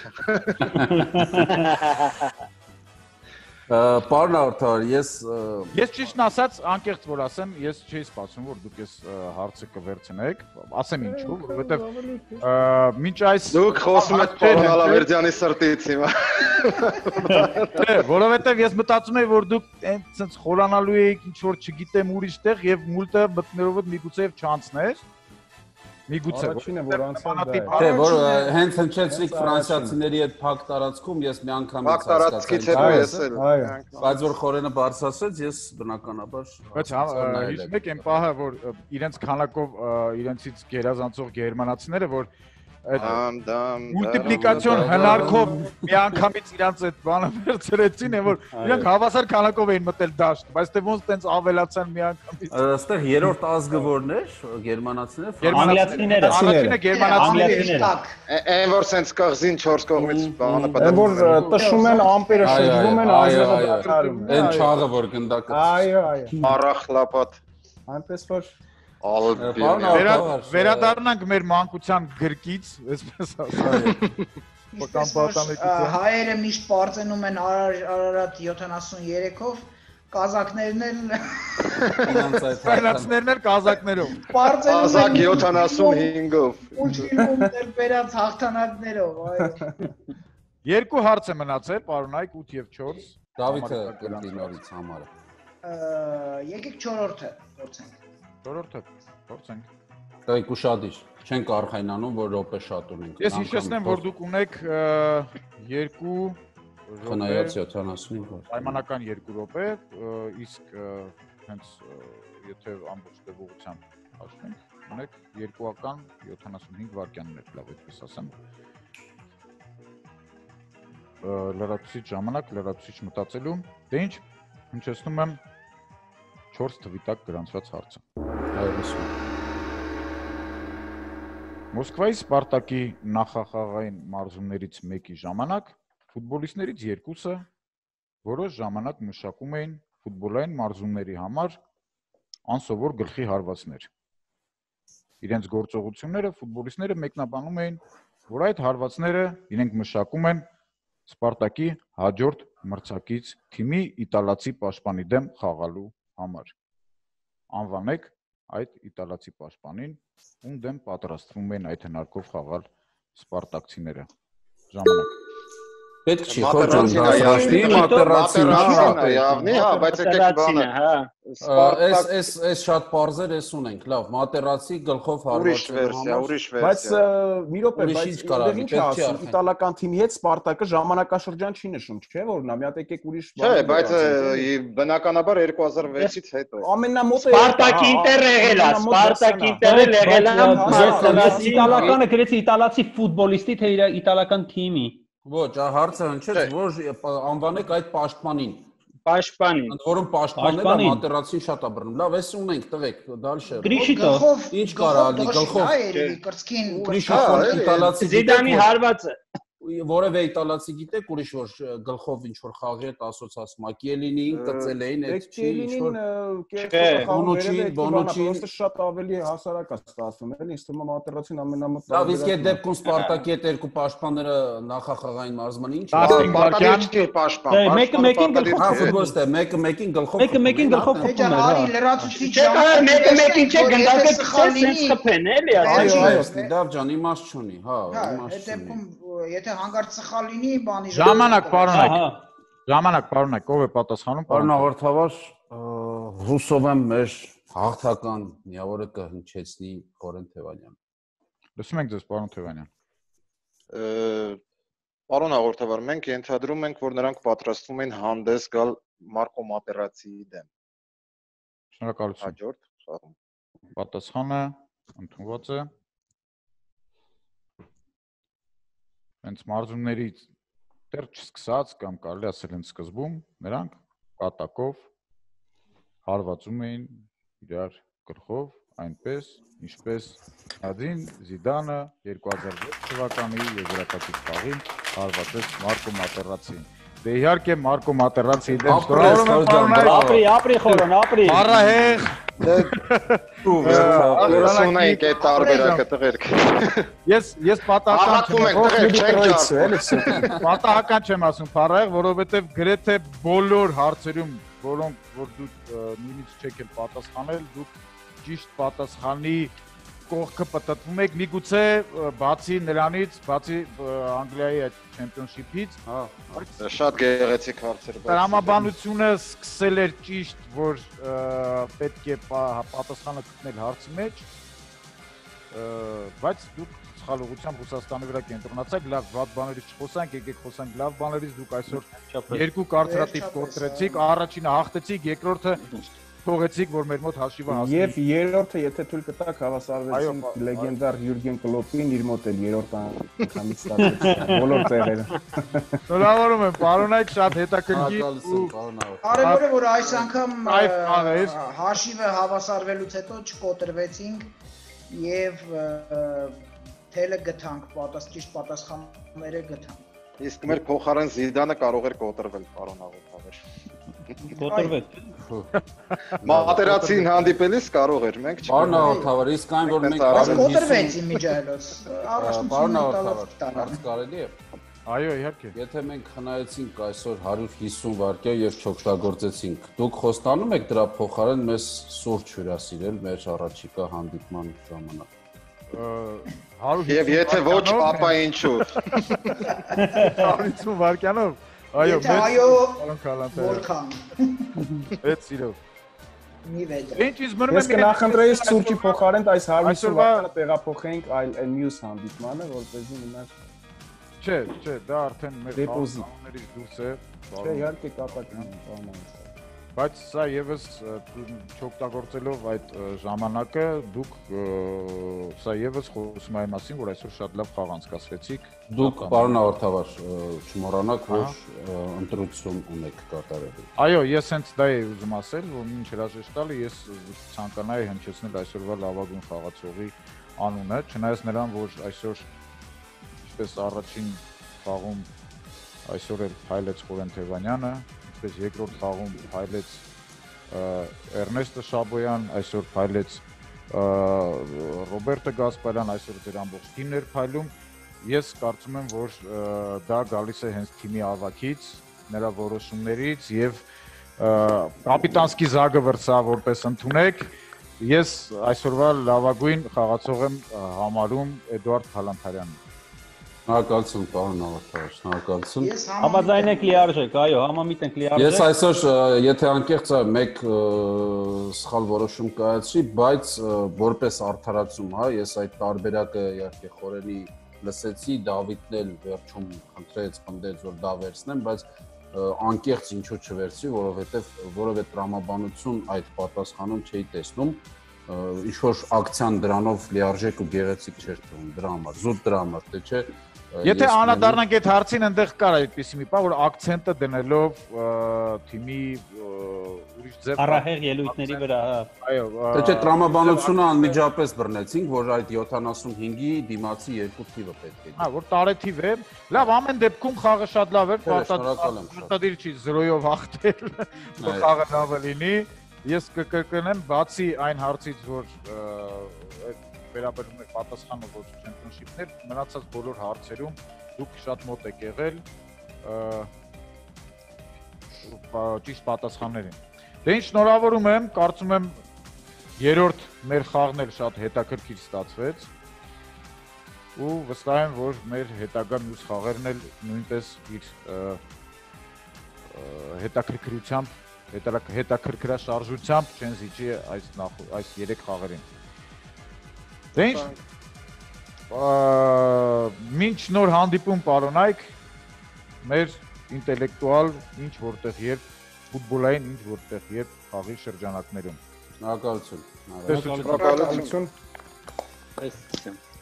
Պարոն Հավարտաբար, ես Ես ճիշտն ասած, անկեղծ որ ասեմ, ես չէի սպասում, որ դուք այս հարցը կվերցնեք, ասեմ ինչու, որովհետև մինչ այս Դուք խոսում եք պարոն Ալավերդյանի սրտից հիմա։ Չէ, որովհետև ես մտածում եի, որ դուք այնց խորանալու եք ինչ որ չգիտեմ ուրիշտեղ եւ մուլտը մտնելով միգուցե չանցներ։ Միգուցե Առաջինը որ անցան դա է։ Թե որ հենց հնչեցրիք ֆրանսիացիների հետ փակ տարածքում, ես մի անգամից Փակ տարածքից հետո ես էլ։ Բայց որ Խորենը բարձրացրեց, ես բնականաբար Բայց հիշում եք այն պահը, որ իրենց քանակով իրենցից գերազանցող գերմանացիները, որ մուլտիպլիկացիոն հնարքով միանգամից իրանց այդ բանը վերցրեցին, որ իրանք հավասար քանակով էին մտել դաշտ, բայց թե ոնց տենց ավելացան միանգամից։ Այստեղ երրորդ ազգը որն էր, գերմանացիները, անգլիացիները, առաջինը գերմանացիները։ Այն որ սենց կղզին չորս կողմից բանը պատասխան։ Այն որ տշում են ամպերը շրջվում են ազգը դառնում։ Այն չաղը որ գնդակը։ Այո, այո։ Առախլապատ։ Այնպես որ Վերադառնանք մեր մանկության գրկից, այսպես ասած։ Հայերը միշտ պարծենում են Արարատ յոթանասուներեքով, Կազակներն էլ Ֆրանսիացիներն էլ կազակներով։ Կազակ յոթանասունհինգով։ Ուլտիմումներ բերած հաղթանակներով, այ։ Երկու հարց է մնացել, պարոն Այկ, ութ եւ չորս։ Դավիթը կընտրի նորից համարը։ Եկեք չորրորդը փորձենք։ Չորրորդը փորձենք։ Դայք ուշադիր, չենք արխայնանում, որ րոպե շատ ունենք։ Ես հիշեցնեմ, որ դուք ունեք երկու Խնայած յոթանասունհինգ վար։ Պայմանական երկու րոպե, իսկ հենց եթե ամբողջ տևողությամբ հաշվենք, ունեք երկուական յոթանասունհինգ վայրկյաններ, լավ այդպես ասեմ։ Լրացուցիչ ժամանակ, լրացուցիչ մտածելու։ Դե ինչ, հնչեցնում եմ չորս թվի տակ գրանցված հարցը։ Հայրիսում։ Մոսկվայի Սպարտակի նախախաղային մարզումներից մեկի ժամանակ ֆուտբոլիստներից երկուսը որոշ ժամանակ մշակում էին ֆուտբոլային մարզումների համար անսովոր գլխի հարվածներ։ Իրենց գործողությունները ֆուտբոլիստները մեկնաբանում էին, որ այդ հարվածները իրենք մշակում են Սպարտակի հաջորդ մրցակից թիմի իտալացի պաշտպանի դեմ խաղալու համար։ Անվանեք այդ իտալացի պաշտպանին, ում դեմ պատրաստվում են այդ հնարքով խաղալ սպարտակցիները։ Ժամանակ։ Պետք չի խոչան դասրաշտի մատերացին Явնի, հա, բայց եկեք բանը, հա։ Էս էս էս շատ բարձր էս ունենք, լավ, մատերացի գլխով Ուրիշ վերսիա, ուրիշ վերսիա։ Բայց մի րոպե, բայց ինչ ասում, իտալական թիմի հետ Սպարտակը ժամանակաշրջան չի նշում, չէ՞ որ նա մի հատ եկեք ուրիշ բան։ Չէ, բայց բնականաբար երկու հազար վեցից հետո։ Ամենամոտը Սպարտակի ինտեր եղել է, Սպարտակի ինտերը եղել է, իտալականը գրեցի իտալացի ֆուտբոլիստի թե իր իտալական թիմի։ Ոչ, հարցը հնչեց, որ անվանեք այդ պաշտպանին։ Պաշտպանին։ Ընդ որում պաշտպանելը մատերացին շատ է բռնում։ Լավ, էս ունենք, տղեկ, դալշե։ Գրիշիտո։ Ինչ կարա լինի գլխով։ Կրծքին Գրիշիտո իտալացի Զիդանի հարվածը։ Որևէ իտալացի գիտեք ուրիշ որ գլխով ինչ որ խաղի հետ ասոցացում է Կիելինին կծել էին այդ չի ինչ որ Բոնուչին Բոնուչին շատ ավելի հասարակ է ստացվում էլի ինձ թվում է մատերացին ամենամոտ Լավ իսկ այդ դեպքում Սպարտակի հետ երկու պաշտպանները նախախաղային մարզման ինչ Սպարտակի պաշտպան մեկը մեկին գլխով հա ֆուտբոլիստը մեկը մեկին գլխով մեկը մեկին գլխով Էջա արի լրացուցիչ մեկը մեկին չէ գնդակը սենց խփեն էլի այո այո դավ ջան իմաստ չունի հա իմաստ չունի Եթե հանգարց սխալ լինի, բանի ժամանակ պարոնայք։ Ժամանակ պարոնայք, ով է պատասխանում։ Պարոն հաղորդավար, հուսով եմ մեր հաղթական միավորը կհնչեցնի Խորեն Թևանյան։ Լսում ենք ձեզ, պարոն Թևանյան։ Պարոն հաղորդավար, մենք ենթադրում ենք, որ նրանք պատրաստվում են հանդես գալ Մարկո Մատերացիի դեմ։ Շնորհակալություն։ Հաջորդ խաղում։ Պատասխանը ընդունված է։ Հենց մարզումներից դեռ չսկսած կամ կարելի ասել հենց սկզբում նրանք կատակով հարվածում էին իրար գլխով, այնպես ինչպես Նադին Զիդանը երկու հազար վեց թվականի եզրակացի խաղին հարվածեց Մարկո Մատերացին։ Դե իհարկե Մարկո Մատերացիի դեմ ստորագրում եմ ապրի, ապրի խորոն, ապրի։ Առահեղ Դու վերջնային կետ տարբերակը տղերք։ Ես ես պատահական չեմ ասում, պատահական չեմ ասում, փառահեղ, որովհետև գրեթե բոլոր հարցերում, որոնք որ դուք նույնիսկ չեք էլ պատասխանել, դուք ճիշտ պատասխանի կողքը պատտվում եք, միգուցե բացի նրանից, բացի Անգլիայի այդ չեմպիոնշիփից, շատ գեղեցիկ հարցեր բայց տրամաբանությունը սկսել էր ճիշտ, որ պետք է պատասխանը գտնել հարցի մեջ, բայց դուք սխալ ուղղությամբ Ռուսաստանի վրա կենտրոնացաք, լավ վատ բաներից չխոսանք, եկեք խոսանք լավ բաներից, դուք այսօր երկու կարծրատիպ կորցրեցիք, առաջինը հաղթեցիք, երկրորդը թողեցիք, որ մեր մոտ հաշիվը հասնի։ Եվ երրորդը, եթե թույլ կտաք, հավասարվեցին լեգենդար Յուրգեն Կլոպին, իր մոտ էլ երրորդ անգամից ստացեց բոլոր տեղերը։ Շնորհավորում եմ, պարոնայք, շատ հետաքրքիր ու կարևորը որ այս անգամ հաշիվը հավասարվելուց հետո չկոտրվեցինք եւ թելը գտանք, պատասխան պատասխանները գտանք։ Իսկ մեր փոխարեն Զիդանը կարող էր կոտրվել, պարոն հաղորդավար։ Կոտրվեց։ Մատերացին հանդիպելիս կարող էր, մենք չկարողանք։ Պարոն հաղորդավար, իսկ այն որ մենք կոտրվեց իմիջայլոց։ Պարոն հաղորդավար, հարց կարելի է։ Այո, իհարկե։ Եթե մենք խնայեցինք այսօր հարյուր հիսուն վայրկյան եւ չօգտագործեցինք, դուք խոստանում եք դրա փոխարեն մեզ սուրճ հյուրասիրել մեր առաջիկա հանդիպման ժամանակ։ Եվ եթե ոչ, ապա ինչու։ հարյուր հիսուն վայրկյանով։ Այո, մեծ այո, Քալանթարյան։ Որքան։ Էդ սիրով։ Մի վեճ։ Ինչ իսկ մնում է Ես կնախընտրեի սուրճի փոխարեն այս հարյուր հիսուն Այսօրվա- վայրկյանը տեղափոխենք այլ մյուս հանդիպմանը, որպեսզի մնար։ Չէ, չէ, դա արդեն մեր Դեպոզիտ։ խաղաներից դուրս է։ Չէ, իհարկե կապակ ունի, բանա։ Բայց սա եւս չօգտագործելով այդ ը, ժամանակը դուք ը, սա եւս խոսում է այն մասին, որ այսօր շատ լավ խաղ անցկացրեցիք։ Դուք պարոն Ավարտավար, չմոռանաք, որ ը, ընտրություն ունեք կատարելու։ Այո, ես հենց դա էի ուզում ասել, որ ինչ հրաժեշտ տալի, ես ցանկանայի հնչեցնել այսօրվա լավագույն խաղացողի անունը, չնայած նրան, որ այսօր ինչպես առաջին խաղում այսօր էլ փայլեց Խորեն Թևանյանը, ինչպես երկրորդ խաղում փայլեց ը, Էրնեստը Շաբոյան, այսօր փայլեց ը, Ռոբերտը Գասպարյան, այսօր դեր ամբողջ թիմն էր փայլում։ Ես կարծում եմ, որ ը, դա գալիս է հենց թիմի ավակից, նրա որոշումներից եւ ը, կապիտանսկի զագվրծա որպես ընդունեք։ Ես այսօրվա լավագույն խաղացող եմ ը, համարում Էդուարդ Քալանթարյանին։ Շնորհակալություն, պարոն Ավարտավար, շնորհակալություն։ Ես Համաձայն եք լիարժեք, այո, համամիտ ենք Ես լիարժեք։ այսօր, ը, եթե անկեղծ է, մեկ ը, սխալ որոշում կայացրի, բայց ը, որպես արդարացում, հա, ես այդ տարբերակը իհարկե խորենի լսեցի, Դավիթն էլ վերջում խնդրեց, պնդեց, որ դա վերցնեմ, բայց ը, անկեղծ ինչու չվերցի, որովհետև որևէ տրամաբանություն այդ պատասխանում չէի տեսնում, ը, ինչ որ ակցիան դրանով լիարժեք ու գեղեցիկ չէր թվում դրա համար, զուտ դրա համար, թե չէ։ ը, Եթե ես անդրադառնանք այդ հարցին, այնտեղ կար այդպիսի մի բան, որ ակցենտը դնելով ը, թիմի ը, ուրիշ ձև Առահեղ ելույթների վրա, հա։ այո, Թե չէ տրամաբանությունը անմիջապես բռնեցինք, որ այդ յոթանասունհինգի դիմացի երկու թիվը պետք է։ հա, որ տարեթիվ է։ Լավ, ամեն դեպքում խաղը շատ լավ էր, Չէ, շնորհակալ եմ, շատ։ պարտադիր չի զրոյով հաղթել, որ Այո։ խաղը լավը լինի։ Ես կկրկնեմ, բացի այն հարցից, որ ը, այդ վերաբերում է պատասխանը, որ չեմպիոնշիփներ, մնացած բոլոր հարցերում դուք շատ մոտ եք եղել ը, պա- ճիշտ պատասխաններին։ Դե ինչ շնորհավորում եմ, կարծում եմ երրորդ մեր խաղն էլ շատ հետաքրքիր ստացվեց ու վստահ եմ, որ մեր հետագա մյուս խաղերն էլ նույնպես իր ը, ը, հետաքրքրությամբ, հետարակ- հետաքրքրաշարժությամբ չեն զիջի այս նախ- այս երեք խաղերին։ Դե ինչ ը, մինչ նոր հանդիպում պարոնայք մեր ինտելեկտուալ ինչ որտեղ երբ ֆուտբոլային ինչ որտեղ երբ խաղի շրջանակներում։ Շնորհակալություն։ Տեսություն։ Շնորհակալություն։ Այսինքն